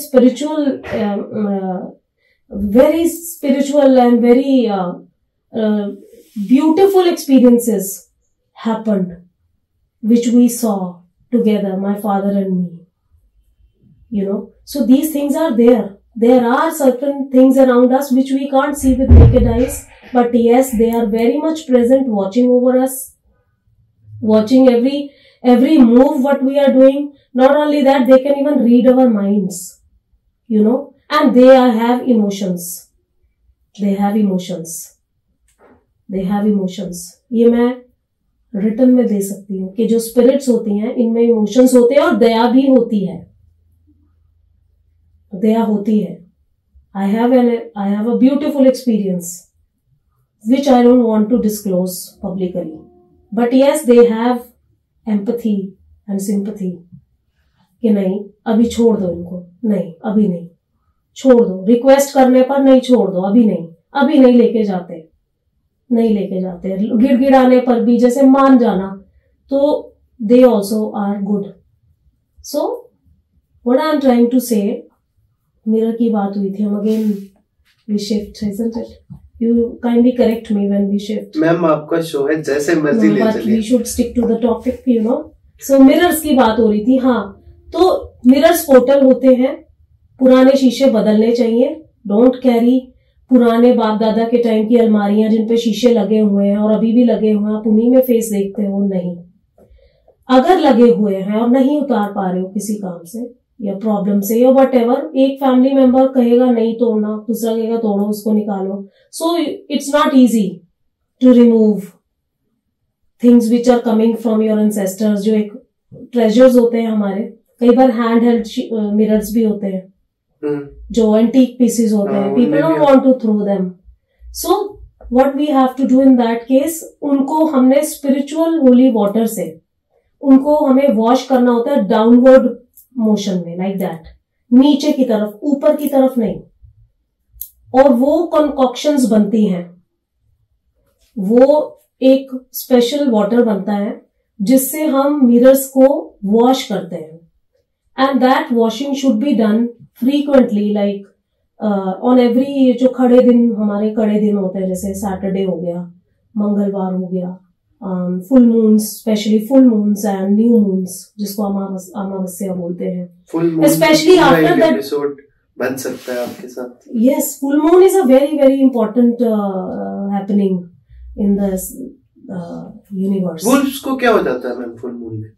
very spiritual and very beautiful experiences happened, which we saw together, my father and me. You know, so these things are there. There are certain things around us which we can't see with naked eyes, but yes, they are very much present, watching over us, watching every move what we are doing. Not only that, they can even read our minds, you know, and they have emotions. They have emotions. They have emotions. ये मैं return में दे सकती हूँ कि जो spirits होती हैं इनमें इमोशंस होते हैं, और दया भी होती है, दया होती है। I have a beautiful experience which I don't want to disclose publicly, but yes, they have empathy and sympathy कि नहीं अभी छोड़ दो इनको, नहीं अभी नहीं, छोड़ दो, रिक्वेस्ट करने पर नहीं, छोड़ दो, अभी नहीं लेके जाते, गिड़गिड़ाने पर भी जैसे मान जाना, तो they also are good. So what I am trying to say, mirror की बात हुई थी, हम again we shift, isn't it? You kindly correct me when we shift. Ma'am आपका शो है, जैसे मर्जी ले चलिए. But we should stick to the topic, you know. So mirrors की बात हो रही थी। हाँ, तो मिरर्स पोर्टल होते हैं, पुराने शीशे बदलने चाहिए। डोंट कैरी पुराने बाप दादा के टाइम की अलमारियां जिनपे शीशे लगे हुए हैं और अभी भी लगे हुए हैं, आप उन्हीं में फेस देखते हो, नहीं। अगर लगे हुए हैं और नहीं उतार पा रहे हो किसी काम से या प्रॉब्लम से या वट एवर, एक फैमिली मेंबर कहेगा नहीं तोड़ना, दूसरा कहेगा तोड़ो, उसको निकालो। So it's not easy to remove things which are coming from your ancestors, जो एक ट्रेजर्स होते हैं हमारे। कई बार हैंड हेल्ड मिरर्स भी होते हैं जो एंटीक पीसेस होते हैं, people don't want to throw them. So what we have to do in that case, उनको हमने स्पिरिचुअल होली वाटर से उनको हमें वॉश करना होता है, डाउनवर्ड मोशन में, लाइक दैट, नीचे की तरफ, ऊपर की तरफ नहीं। और वो कंकॉक्शंस बनती हैं, वो एक स्पेशल वाटर बनता है जिससे हम मिरर्स को वॉश करते हैं, and that washing should be done frequently, like on every, जो खड़े दिन, हमारे खड़े दिन होते हैं, जैसे सैटरडे हो गया, मंगलवार हो गया, full moons, specially full moons and new moons, जिसको अमावस्या बोलते हैं. Full moon Especially after that episode बन सकता है आपके साथ. Yes, full moon is a very very important happening in the universe. Wolves को क्या हो जाता है मैम फुल मून में?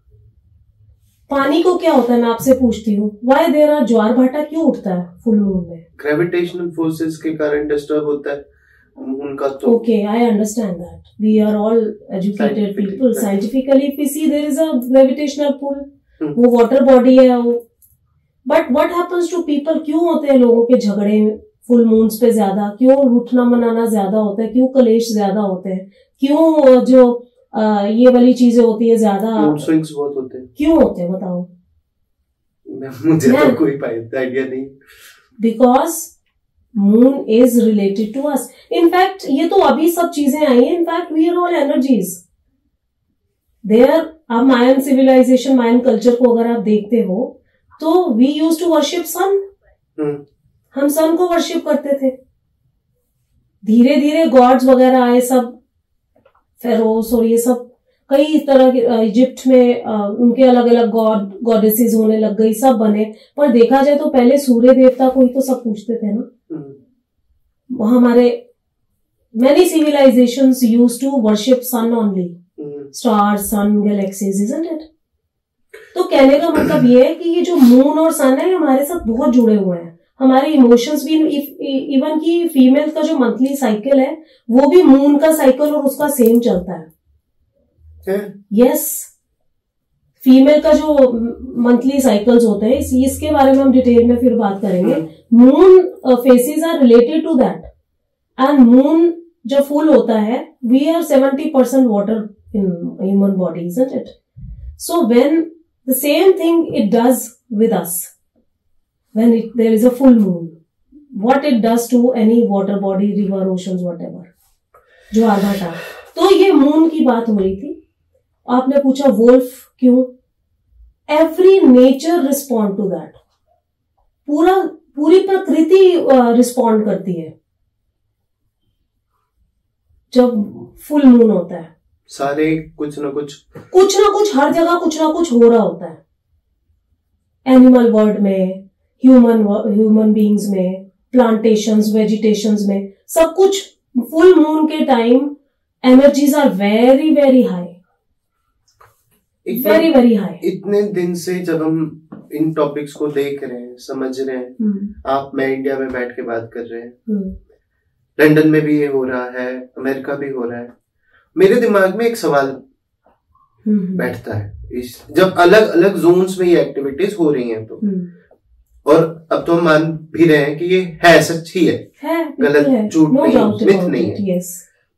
पानी को क्या होता है मैं आपसे पूछती हूँ. वाई देयर आर, ज्वार भाटा क्यों उठता है फुल मून में? ग्रेविटेशनल फोर्सेस के कारण डिस्टर्ब होता है उनका. तो okay, I understand that. We are all educated people. Scientifically if we see there is a gravitational pull. वो वाटर बॉडी है वो. But what happens to people? क्यों होते हैं लोगों के झगड़े फुल मून्स पे ज्यादा? क्यों उठना मनाना ज्यादा होता है? क्यों कलेश ज्यादा होते हैं? क्यों जो ये वाली चीजें होती है ज्यादा? मूड स्विंग्स बहुत होते हैं. क्यों होते हैं बताओ? मुझे तो कोई आइडिया नहीं. Because moon is related to us. In fact ये तो अभी सब चीजें आई हैं. In fact we are all energies. There, अब मायन सिविलाइजेशन, मायन कल्चर को अगर आप देखते हो तो we use to worship sun. हम सन को वर्शिप करते थे. धीरे धीरे गॉड्स वगैरह आए, सब फेरोस और ये सब कई तरह के. इजिप्ट में उनके अलग अलग गॉड गॉडेसेस होने लग गई, सब बने. पर देखा जाए तो पहले सूर्य देवता को ही तो सब पूछते थे ना. हमारे many civilizations used to worship sun only. Stars, sun, galaxies, isn't it? तो कहने का मतलब ये है कि ये जो मून और सन है हमारे साथ बहुत जुड़े हुए हैं. हमारे इमोशंस भी, इवन की फीमेल का जो मंथली साइकिल है वो भी मून का साइकिल और उसका सेम चलता है. यस, फीमेल का जो मंथली साइकिल्स होते हैं, इसके बारे में हम डिटेल में फिर बात करेंगे. Moon faces are related to that. And moon जब फुल होता है, we are 70% water in human body, isn't it? So when the same thing it does with us when there is a full moon, what it does to any water body, river, oceans, whatever. ज्वार भाटा. तो ये moon की बात हो रही थी. आपने पूछा वोल्फ क्यों? Every nature respond to that. पूरी प्रकृति रिस्पॉन्ड करती है जब फुल मून होता है. सारे कुछ ना कुछ हर जगह कुछ ना कुछ हो रहा होता है. एनिमल वर्ल्ड में, ह्यूमन बीइंग्स में, प्लांटेशंस, वेजिटेशंस में, सब कुछ फुल मून के time energies are very very high. Very very high. इतने दिन से जब हम इन टॉपिक्स को देख रहे हैं, समझ रहे हैं, आप मैं इंडिया में बैठ के बात कर रहे हैं, लंदन में भी ये हो रहा है, अमेरिका भी हो रहा है. मेरे दिमाग में एक सवाल बैठता है, जब अलग अलग जोन्स में ये एक्टिविटीज हो रही हैं तो, और अब तो हम मान भी रहे हैं कि ये है, सच ही है, गलत, झूठ नहीं, मिथ नहीं है. yes.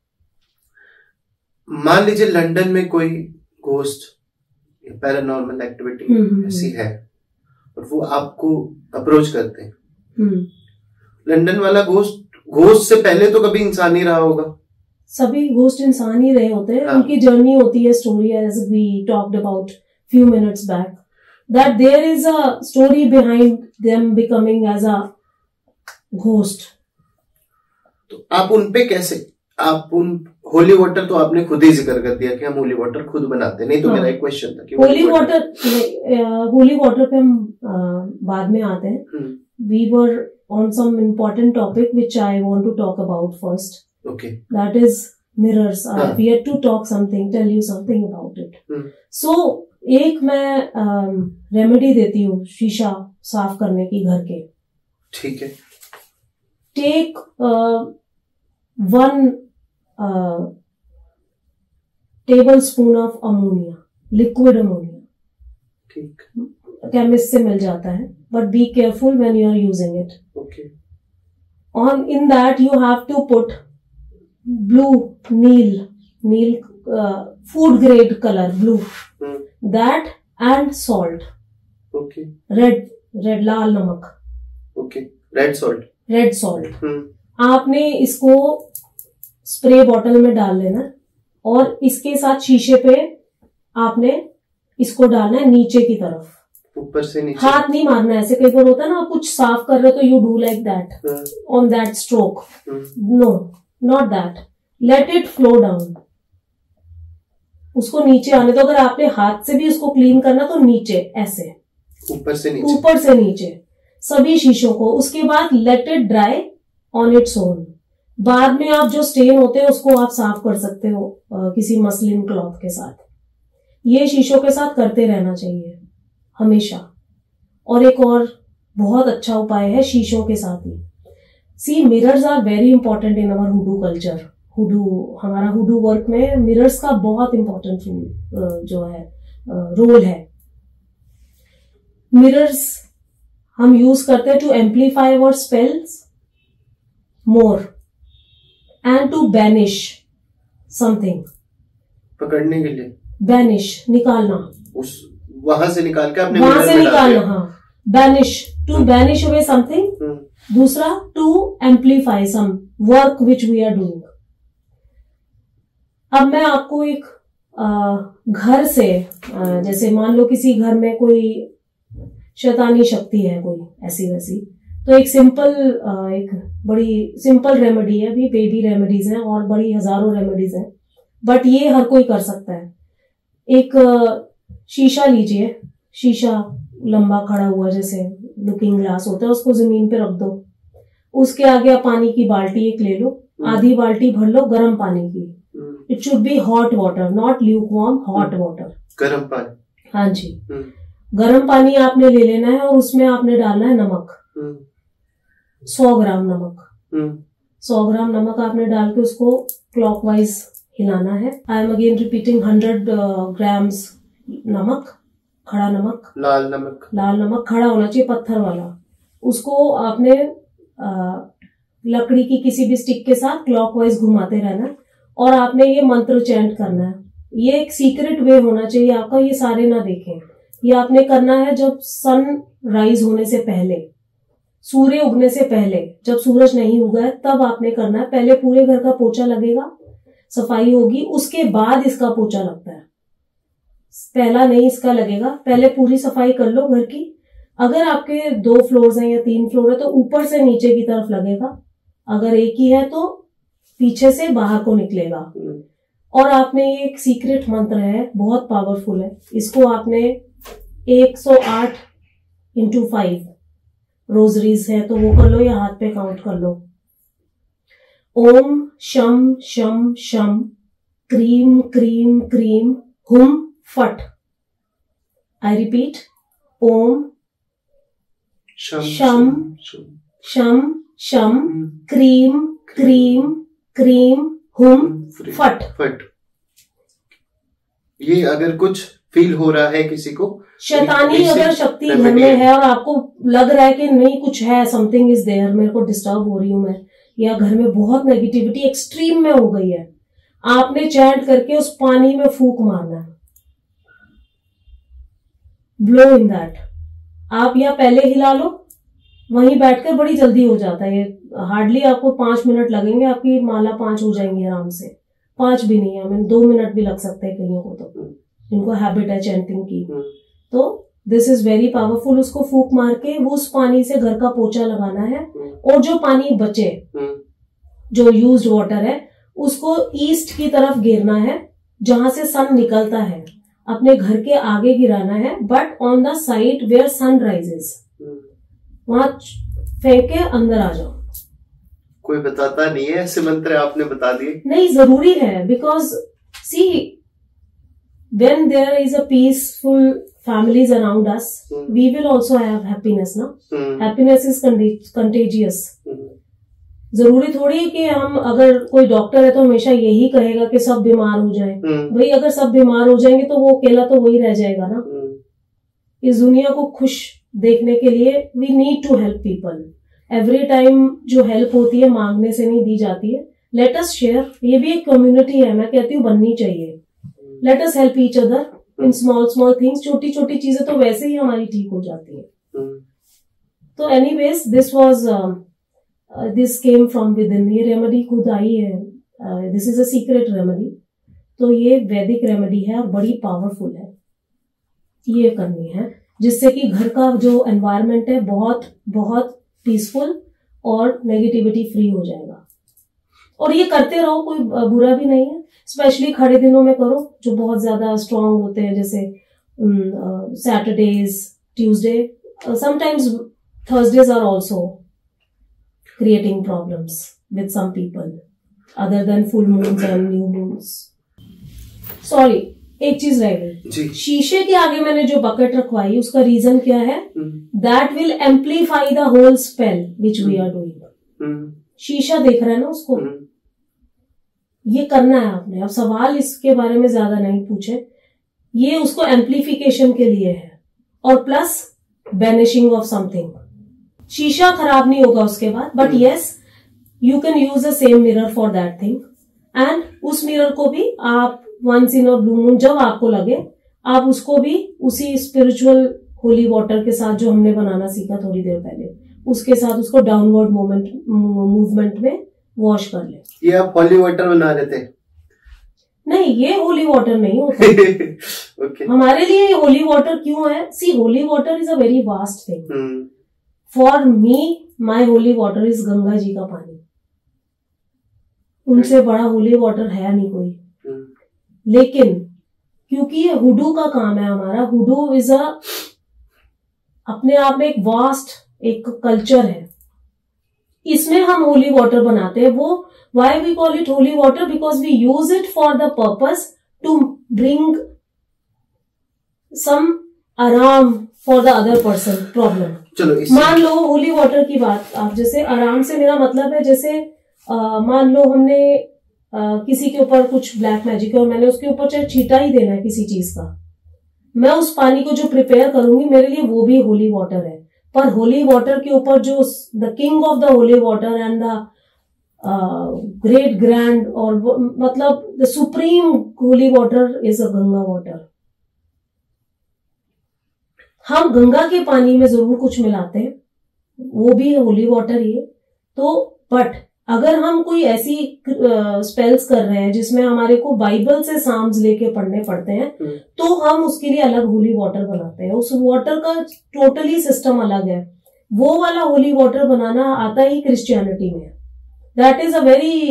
मान लीजिए लंदन में कोई घोस्ट, पैरानॉर्मल एक्टिविटी ऐसी है और वो आपको अप्रोच करते हैं. लंदन वाला घोस्ट से पहले तो कभी इंसान ही रहा होगा. सभी घोस्ट इंसान ही रहे होते हैं. उनकी जर्नी होती है, story, as we talked about few minutes back, that there is a story behind them becoming as a ghost. तो आप उन पे कैसे, आप उन होली वाटर तो आपने खुद ही जिक्र कर दिया कि हम होली वाटर खुद बनाते हैं. नहीं तो मेरा एक क्वेश्चन था कि होली वाटर पे हम बाद में आते हैं. We were on some important topic which I want to talk about first. Okay. That is mirrors. We had to talk something, tell you something about it. So एक मैं रेमेडी देती हूँ शीशा साफ करने की घर के. ठीक है. Take 1 tablespoon of ammonia, liquid ammonia. ठीक. केमिस्ट से मिल जाता है, but be careful when you are using it. Okay. On in that you have to put blue, neel food grade color, blue, that and salt. Okay. Red laal namak. Okay. Red salt. आपने इसको spray bottle में डाल लेना और इसके साथ शीशे पे आपने इसको डालना है नीचे की तरफ, ऊपर से नीचे. हाथ नहीं मारना है. ऐसे कई बार होता है ना, आप कुछ साफ कर रहे हो तो you do like that on that stroke. No, not that. Let it flow down. उसको नीचे आने दो। अगर आपने हाथ से भी उसको क्लीन करना तो नीचे ऐसे, ऊपर से नीचे सभी शीशों को। उसके बाद let it dry on its own. बाद में आप जो स्टेन होते हैं उसको आप साफ कर सकते हो किसी मसलिन क्लॉथ के साथ। ये शीशों के साथ करते रहना चाहिए हमेशा। और एक और बहुत अच्छा उपाय है शीशों के साथ ही। See, mirrors are very important in our hoodoo culture. हमारा हुडू वर्क में मिरर्स का बहुत इंपॉर्टेंट जो है रोल है। मिरर्स हम यूज करते हैं to amplify our spells more and to banish something. पकड़ने के लिए बैनिश, निकालना, उस वहां से निकाल के आपने वहां से निकालना। हाँ, banish, to banish away something. दूसरा, to amplify some work which we are doing. अब मैं आपको एक घर से जैसे मान लो किसी घर में कोई शैतानी शक्ति है, कोई ऐसी वैसी, तो एक बड़ी सिंपल रेमेडी है। अभी बेबी रेमेडीज हैं और बड़ी हजारों रेमेडीज हैं, बट ये हर कोई कर सकता है। एक शीशा लीजिए, शीशा लंबा खड़ा हुआ जैसे लुकिंग ग्लास होता है, उसको जमीन पे रख दो। उसके आगे आप पानी की बाल्टी एक ले लो, आधी बाल्टी भर लो गर्म पानी की। It should be hot water, not lukewarm, hot water, गर्म पानी। हाँ जी, गर्म पानी आपने ले लेना है और उसमें आपने डालना है नमक, 100 ग्राम नमक। 100 ग्राम नमक आपने डाल के उसको क्लॉकवाइज हिलाना है। I am again repeating, 100 grams नमक, खड़ा नमक, लाल नमक खड़ा होना चाहिए, पत्थर वाला। उसको आपने लकड़ी की किसी भी स्टिक के साथ क्लॉकवाइज घुमाते रहना और आपने ये मंत्र चैंट करना है। ये एक सीक्रेट वे होना चाहिए आपका, ये सारे ना देखें। ये आपने करना है जब सन राइज होने से पहले, सूर्य उगने से पहले, जब सूरज नहीं उगा है तब आपने करना है। पहले पूरे घर का पोछा लगेगा, सफाई होगी, उसके बाद इसका पोछा लगता है। पहला नहीं इसका लगेगा, पहले पूरी सफाई कर लो घर की। अगर आपके 2 फ्लोर्स हैं या 3 फ्लोर है तो ऊपर से नीचे की तरफ लगेगा। अगर एक ही है तो पीछे से बाहर को निकलेगा। और आपने ये एक सीक्रेट मंत्र है, बहुत पावरफुल है। इसको आपने 108 × 5 रोजरीज है तो वो कर लो या हाथ पे काउंट कर लो। ओम शम शम शम क्रीम क्रीम क्रीम हुम फट। आई रिपीट, ओम शम शम शम क्रीम क्रीम क्रीम हुम फट। ये अगर कुछ फील हो रहा है किसी को, शैतानी अगर शक्ति घर में है और आपको लग रहा है कि नहीं कुछ है, समथिंग इज देयर, मेरे को डिस्टर्ब हो रही हूं मैं, या घर में बहुत नेगेटिविटी एक्सट्रीम में हो गई है, आपने चैंट करके उस पानी में फूंक मारना है, ब्लो इन दैट। आप या पहले हिला लो, वहीं बैठकर, बड़ी जल्दी हो जाता है ये, हार्डली आपको 5 मिनट लगेंगे, आपकी माला 5 हो जाएंगी आराम से। 5 भी नहीं है, हमें 2 मिनट भी लग सकते हैं कईयों को, तो जिनको हैबिट है चैंटिंग की। तो दिस इज वेरी पावरफुल। उसको फूंक मार के वो उस पानी से घर का पोछा लगाना है, और जो पानी बचे, जो यूज्ड वाटर है, उसको ईस्ट की तरफ गिरना है जहां से सन निकलता है। अपने घर के आगे गिराना है, but on the side where sun rises, वहां फेंक के अंदर आ जाओ। कोई बताता नहीं है ऐसे मंत्र, आपने बता दिए। नहीं, जरूरी है, because see when there is a peaceful families around us, we will also have happiness, na? Happiness is contagious. जरूरी थोड़ी है कि हम, अगर कोई डॉक्टर है तो हमेशा यही कहेगा कि सब बीमार हो जाए। भाई अगर सब बीमार हो जाएंगे तो वो अकेला तो वही रह जाएगा ना। इस दुनिया को खुश देखने के लिए we need to help people. Every time जो हेल्प होती है मांगने से नहीं दी जाती है। लेट अस शेयर, ये भी एक कम्युनिटी है, मैं कहती हूँ बननी चाहिए। Let us help each other in small things. छोटी छोटी चीजें तो वैसे ही हमारी ठीक हो जाती है। तो anyways, this came from within. ये रेमेडी खुद आई है, this is a secret remedy. तो ये वैदिक रेमेडी है और बड़ी पावरफुल है। ये करनी है जिससे कि घर का जो एनवायरनमेंट है बहुत बहुत पीसफुल और नेगेटिविटी फ्री हो जाएगा। और ये करते रहो, कोई बुरा भी नहीं है। स्पेशली खड़े दिनों में करो जो बहुत ज्यादा स्ट्रांग होते हैं, जैसे Saturdays, Tuesday, sometimes Thursdays are also creating problems with some people other than full moons and new moons. Sorry, एक चीज रह गई। शीशे के आगे मैंने जो बकेट रखवाई उसका रीजन क्या है? That will amplify the whole spell which we are doing. शीशा देख रहा है ना उसको, ये करना है आपने। अब सवाल इसके बारे में ज्यादा नहीं पूछे, ये उसको एम्प्लीफिकेशन के लिए है और प्लस बैनिशिंग ऑफ समथिंग। शीशा खराब नहीं होगा उसके बाद, but yes you can use the same mirror for that thing, and उस मिरर को भी आप once in a blue moon जब आपको लगे आप उसको भी उसी स्पिरिचुअल होली वाटर के साथ जो हमने बनाना सीखा थोड़ी देर पहले, उसके साथ उसको डाउनवर्ड मूवमेंट में वॉश कर ले। ये आप होली वाटर बना रहे थे? नहीं, ये होली वाटर नहीं होता। okay. हमारे लिए होली वाटर क्यों है? See, holy water is a very vast thing. For me my holy water is Ganga ji का पानी। उनसे बड़ा होली वाटर है नहीं कोई। लेकिन क्योंकि ये हुडू का काम है हमारा, हुडू इज अ अपने आप में एक वास्ट एक कल्चर है, इसमें हम होली वाटर बनाते हैं। वो why we call it holy water? Because we use it for the purpose to bring some आराम for the other person problem. चलो मान लो होली वाटर की बात, आप जैसे आराम से मेरा मतलब है जैसे मान लो हमने किसी के ऊपर कुछ ब्लैक मैजिक है और मैंने उसके ऊपर चाहे छींटा ही देना है किसी चीज का, मैं उस पानी को जो प्रिपेयर करूंगी मेरे लिए वो भी होली वाटर है। पर होली वाटर के ऊपर जो the king of the holy water and the great grand और मतलब the supreme holy water is a Ganga water. हम गंगा के पानी में जरूर कुछ मिलाते हैं, वो भी होली वाटर ही है। तो बट अगर हम कोई ऐसी स्पेल्स कर रहे हैं जिसमें हमारे को बाइबल से साम्स लेके पढ़ने पड़ते हैं, तो हम उसके लिए अलग होली वाटर बनाते हैं। उस वाटर का टोटली सिस्टम अलग है। वो वाला होली वाटर बनाना आता ही क्रिश्चियनिटी में। That is a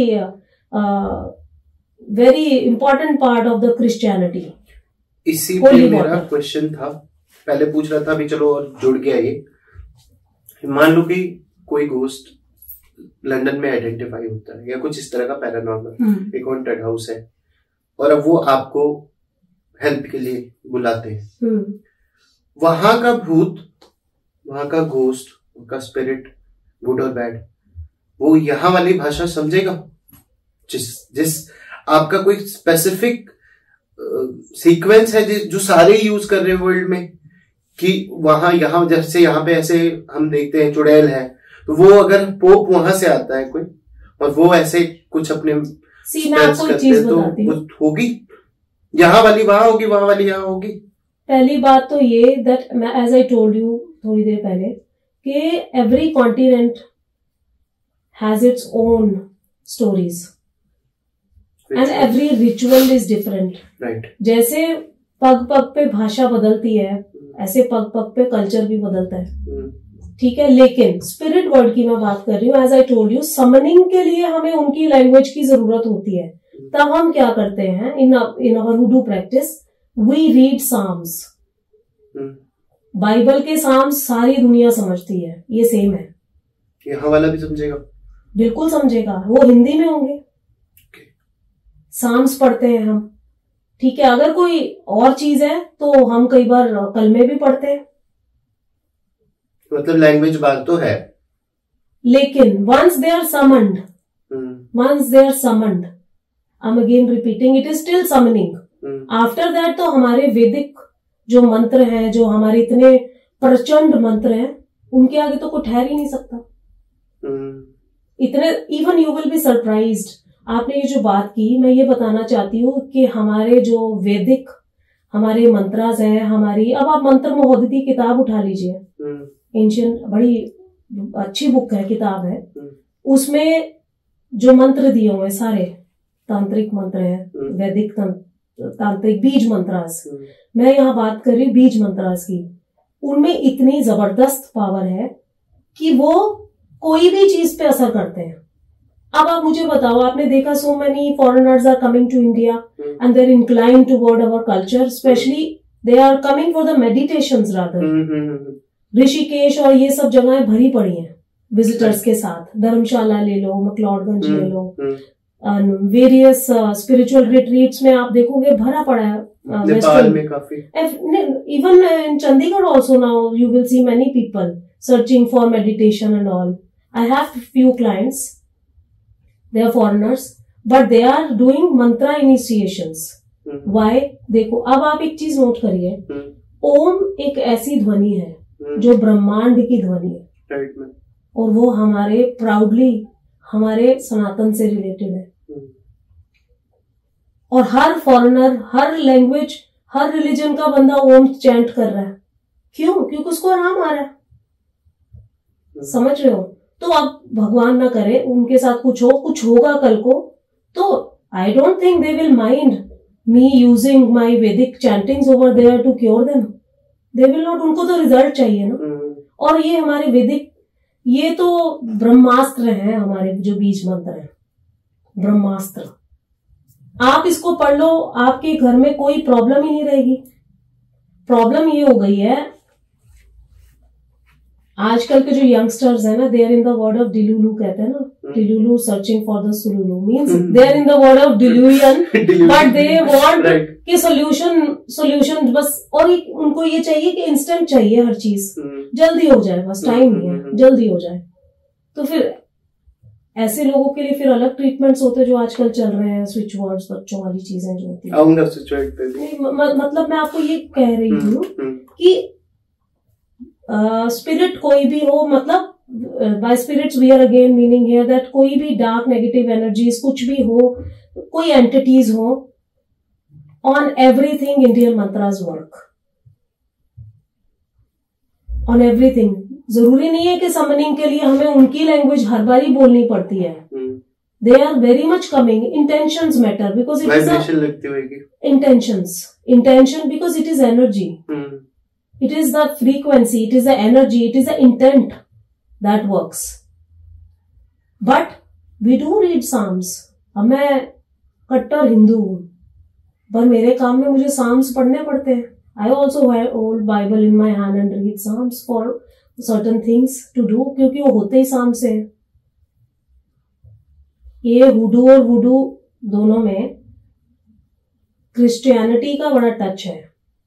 very important part of the Christianity. इसी पे मेरा क्वेश्चन था, पहले पूछ रहा था, अभी चलो और जुड़ गया ये। मान लो कि कोई घोस्ट लंदन में आइडेंटिफाई होता है या कुछ इस तरह का पैरानॉर्मल, एक हॉन्टेड हाउस है, और अब वो आपको हेल्प के लिए बुलाते हैं। वहां का भूत, वहां का घोस्ट, उनका स्पिरिट, गुड और बैड, वो यहाँ वाली भाषा समझेगा? जिस आपका कोई स्पेसिफिक सीक्वेंस है जो सारे यूज कर रहे हैं वर्ल्ड में, कि वहां यहाँ जैसे यहाँ पे ऐसे हम देखते हैं चुड़ैल है, तो वो अगर पोप वहां से आता है कोई और वो ऐसे कुछ अपने स्पेल्स करते हैं तो होगी यहाँ वाली वहां होगी, वहां वाली यहाँ होगी। पहली बात तो ये that as I told you थोड़ी देर पहले कि every continent has its own stories and every ritual is different. Right. जैसे पग पग पे भाषा बदलती है, ऐसे पग पग पे कल्चर भी बदलता है। ठीक है, लेकिन स्पिरिट वर्ल्ड की मैं बात कर रही हूँ। As I told you, summoning के लिए हमें उनकी लैंग्वेज की जरूरत होती है। तब हम क्या करते हैं, in our hoodoo practice we read psalms. Bible के साम्स सारी दुनिया समझती है, ये सेम है। यहाँ वाला भी समझेगा? बिल्कुल समझेगा, वो हिंदी में होंगे। साम्स पढ़ते हैं हम, ठीक है। अगर कोई और चीज है तो हम कई बार कलमे भी पढ़ते हैं। मतलब लैंग्वेज बात तो है, लेकिन once they are summoned, I am again repeating, it is still summoning. After that तो हमारे वैदिक जो मंत्र हैं, जो हमारे इतने प्रचंड मंत्र हैं, उनके आगे तो कोई ठहर ही नहीं सकता। इतने, even you will be surprised. आपने ये जो बात की, मैं ये बताना चाहती हूँ कि हमारे जो वैदिक हमारे मंत्रास हैं, हमारी, अब आप मंत्र महोदधी किताब उठा लीजिए, एंशियंट, बड़ी अच्छी बुक है, किताब है। उसमें जो मंत्र दिए हुए सारे तांत्रिक मंत्र हैं, वैदिक तांत्रिक बीज मंत्रास, मैं यहाँ बात कर रही हूँ बीज मंत्रास की। उनमें इतनी जबरदस्त पावर है कि वो कोई भी चीज पे असर करते हैं। अब आप मुझे बताओ, आपने देखा so many foreigners are coming to India and they are incline toward our culture, especially they are coming for the meditations rather. Rishikesh और ये सब जगहें भरी पड़ी हैं विजिटर्स के साथ। धर्मशाला ले लो, मकलौडगंज ले लो, वेरियस स्पिरिचुअल रिट्रीट्स में आप देखोगे भरा पड़ा है। नेपाल में काफी, even in Chandigarh also now you will see many people searching for meditation and all. I have few clients, they are foreigners, but they are doing mantra initiations. Why? देखो, अब आप एक चीज नोट करिए, ओम एक ऐसी ध्वनि है जो ब्रह्मांड की ध्वनि है, और वो हमारे प्राउडली हमारे सनातन से रिलेटेड है। और हर फॉरेनर, हर लैंग्वेज, हर रिलीजन का बंदा ओम चैंट कर रहा है। क्यों? क्योंकि उसको आराम आ रहा है। समझ रहे हो? तो अब भगवान ना करे उनके साथ कुछ होगा कल को, तो I don't think they will mind me using my Vedic chantings over there to cure them. They will not. उनको तो रिजल्ट चाहिए ना। और ये हमारे वैदिक, ये तो ब्रह्मास्त्र हैं हमारे, जो बीज मंत्र है ब्रह्मास्त्र। आप इसको पढ़ लो, आपके घर में कोई प्रॉब्लम ही नहीं रहेगी। प्रॉब्लम ये हो गई है आजकल के जो यंगस्टर्स है ना, they are in the word of delulu, कहते हैं ना, delulu searching for the solulu, means they are in the word of delusion, but they want कि सोल्यूशन बस। और उनको ये चाहिए कि इंस्टेंट चाहिए हर चीज, जल्दी हो जाए, बस टाइम नहीं है, जल्दी हो जाए। तो फिर ऐसे लोगों के लिए फिर अलग ट्रीटमेंट्स होते हैं जो आजकल चल रहे हैं, स्विच वर्ड्स, बच्चों वाली चीजें जो होती है। मतलब मैं आपको ये कह रही हूँ कि स्पिरिट कोई भी हो, मतलब by spirits we are again meaning here that कोई भी डार्क नेगेटिव एनर्जीज कुछ भी हो, कोई एंटिटीज हो, on everything Indian mantras work, on everything. जरूरी नहीं है कि समनिंग के लिए हमें उनकी लैंग्वेज हर बारी बोलनी पड़ती है। They are very much coming. Intentions matter because it is intention because it is energy, it is the frequency, it is the energy, it is the intent that works. But we do read psalms. अब मैं कट्टर हिंदू हूं, पर मेरे काम में मुझे psalms पढ़ने पड़ते हैं। I also hold Bible in my hand and read psalms for certain things to do, क्योंकि वो होते ही psalm से है। ये हुडू और वुडू दोनों में क्रिश्चियनिटी का बड़ा टच है।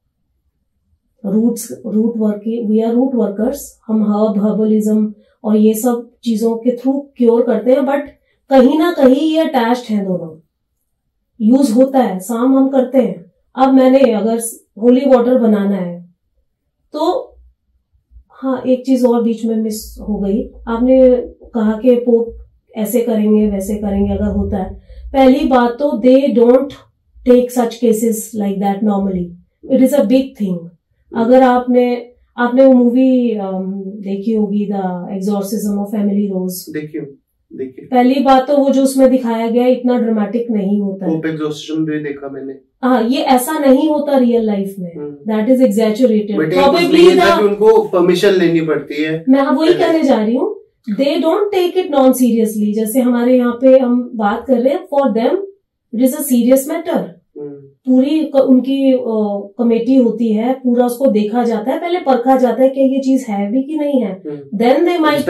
Root working, we are root workers. हम हर्बलिज्म और ये सब चीजों के थ्रू क्योर करते हैं, बट कहीं ना कहीं ये अटैच्ड हैं दोनों, यूज होता है। साम हम करते हैं। अब मैंने अगर होली वाटर बनाना है तो हाँ, एक चीज और बीच में मिस हो गई। आपने कहा कि पोप ऐसे करेंगे वैसे करेंगे, अगर होता है। पहली बात तो they don't take such cases like that normally. It is a big thing. अगर आपने वो मूवी देखी होगी, the exorcism of Emily Rose, देखिए। पहली बात तो वो जो उसमें दिखाया गया इतना ड्रामेटिक नहीं होता है। एग्जॉर्सिज्म भी देखा मैंने। हाँ, ये ऐसा नहीं होता रियल लाइफ में। That is exaggerated. प्रोबेबली उनको परमिशन लेनी पड़ती है। मैं वही कहने जा रही हूँ, they don't take it non seriously. जैसे हमारे यहाँ पे हम बात कर रहे हैं, for them it is a serious matter. पूरी उनकी कमेटी होती है, पूरा उसको देखा जाता है, पहले परखा जाता है कि ये चीज है भी कि नहीं है। देन दे माइट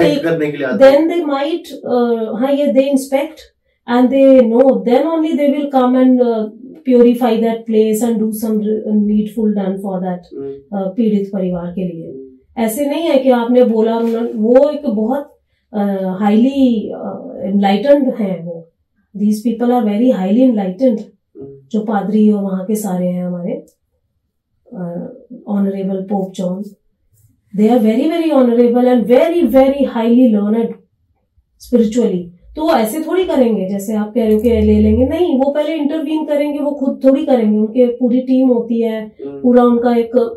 हाँ, ये they inspect and they know, then only they will come and purify that place and do some needful done for that पीड़ित परिवार के लिए। ऐसे नहीं है कि आपने बोला, वो एक बहुत हाईली एनलाइटेंड है वो। These people are very highly enlightened, जो पादरी और वहां के सारे हैं हमारे honourable Pope John. They are very very honourable and very very highly learned spiritually. तो वो ऐसे थोड़ी करेंगे जैसे आप कह रहे हो कि ले लेंगे, नहीं। वो पहले इंटरवीन करेंगे, वो खुद थोड़ी करेंगे। उनके पूरी टीम होती है, पूरा उनका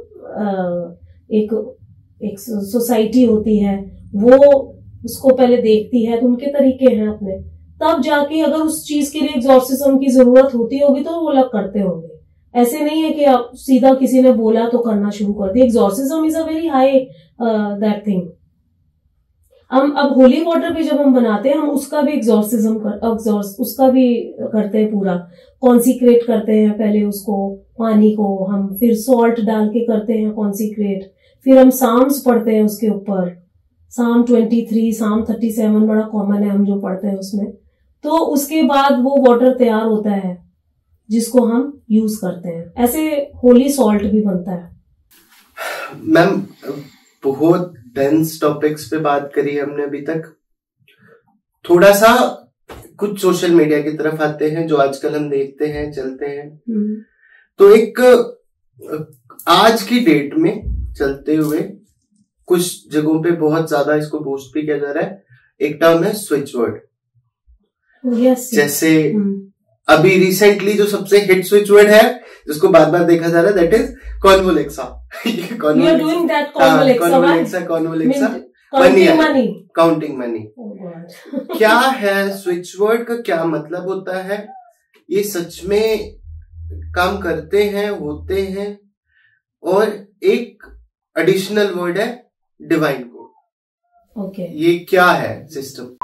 एक सोसाइटी होती है, वो उसको पहले देखती है। तो उनके तरीके हैं अपने, तब जाके अगर उस चीज के लिए एग्जॉर्सिज्म की जरूरत होती होगी तो वो लोग करते होंगे। ऐसे नहीं है कि आप सीधा किसी ने बोला तो करना शुरू कर दिया। Exorcism is a very high that thing. हम अब होली वाटर भी जब हम बनाते हैं, हम उसका भी उसका भी करते हैं, पूरा कॉन्सिक्रेट करते हैं पहले उसको, पानी को हम फिर सॉल्ट डाल के करते हैं कॉन्सिक्रेट, फिर हम साम्स पढ़ते हैं उसके ऊपर, साम 23, साम 37 बड़ा कॉमन है हम जो पढ़ते हैं उसमें। तो उसके बाद वो वाटर तैयार होता है जिसको हम यूज करते हैं। ऐसे होली सॉल्ट भी बनता है। मैम बहुत डेंस टॉपिक्स पे बात करी हमने अभी तक, थोड़ा सा कुछ सोशल मीडिया की तरफ आते हैं जो आजकल हम देखते हैं, चलते हैं। तो एक आज की डेट में चलते हुए कुछ जगहों पे बहुत ज्यादा इसको बूस्ट भी किया जा रहा है, एक टर्म है स्विच वर्ड। जैसे अभी रिसेंटली जो सबसे हिट स्विच वर्ड है जिसको बार बार देखा जा रहा है, that is convolexa. Counting money. क्या है स्विच वर्ड का, क्या मतलब होता है, ये सच में काम करते हैं, होते हैं? और एक एडिशनल वर्ड है डिवाइन कोड। ओके, ये क्या है सिस्टम?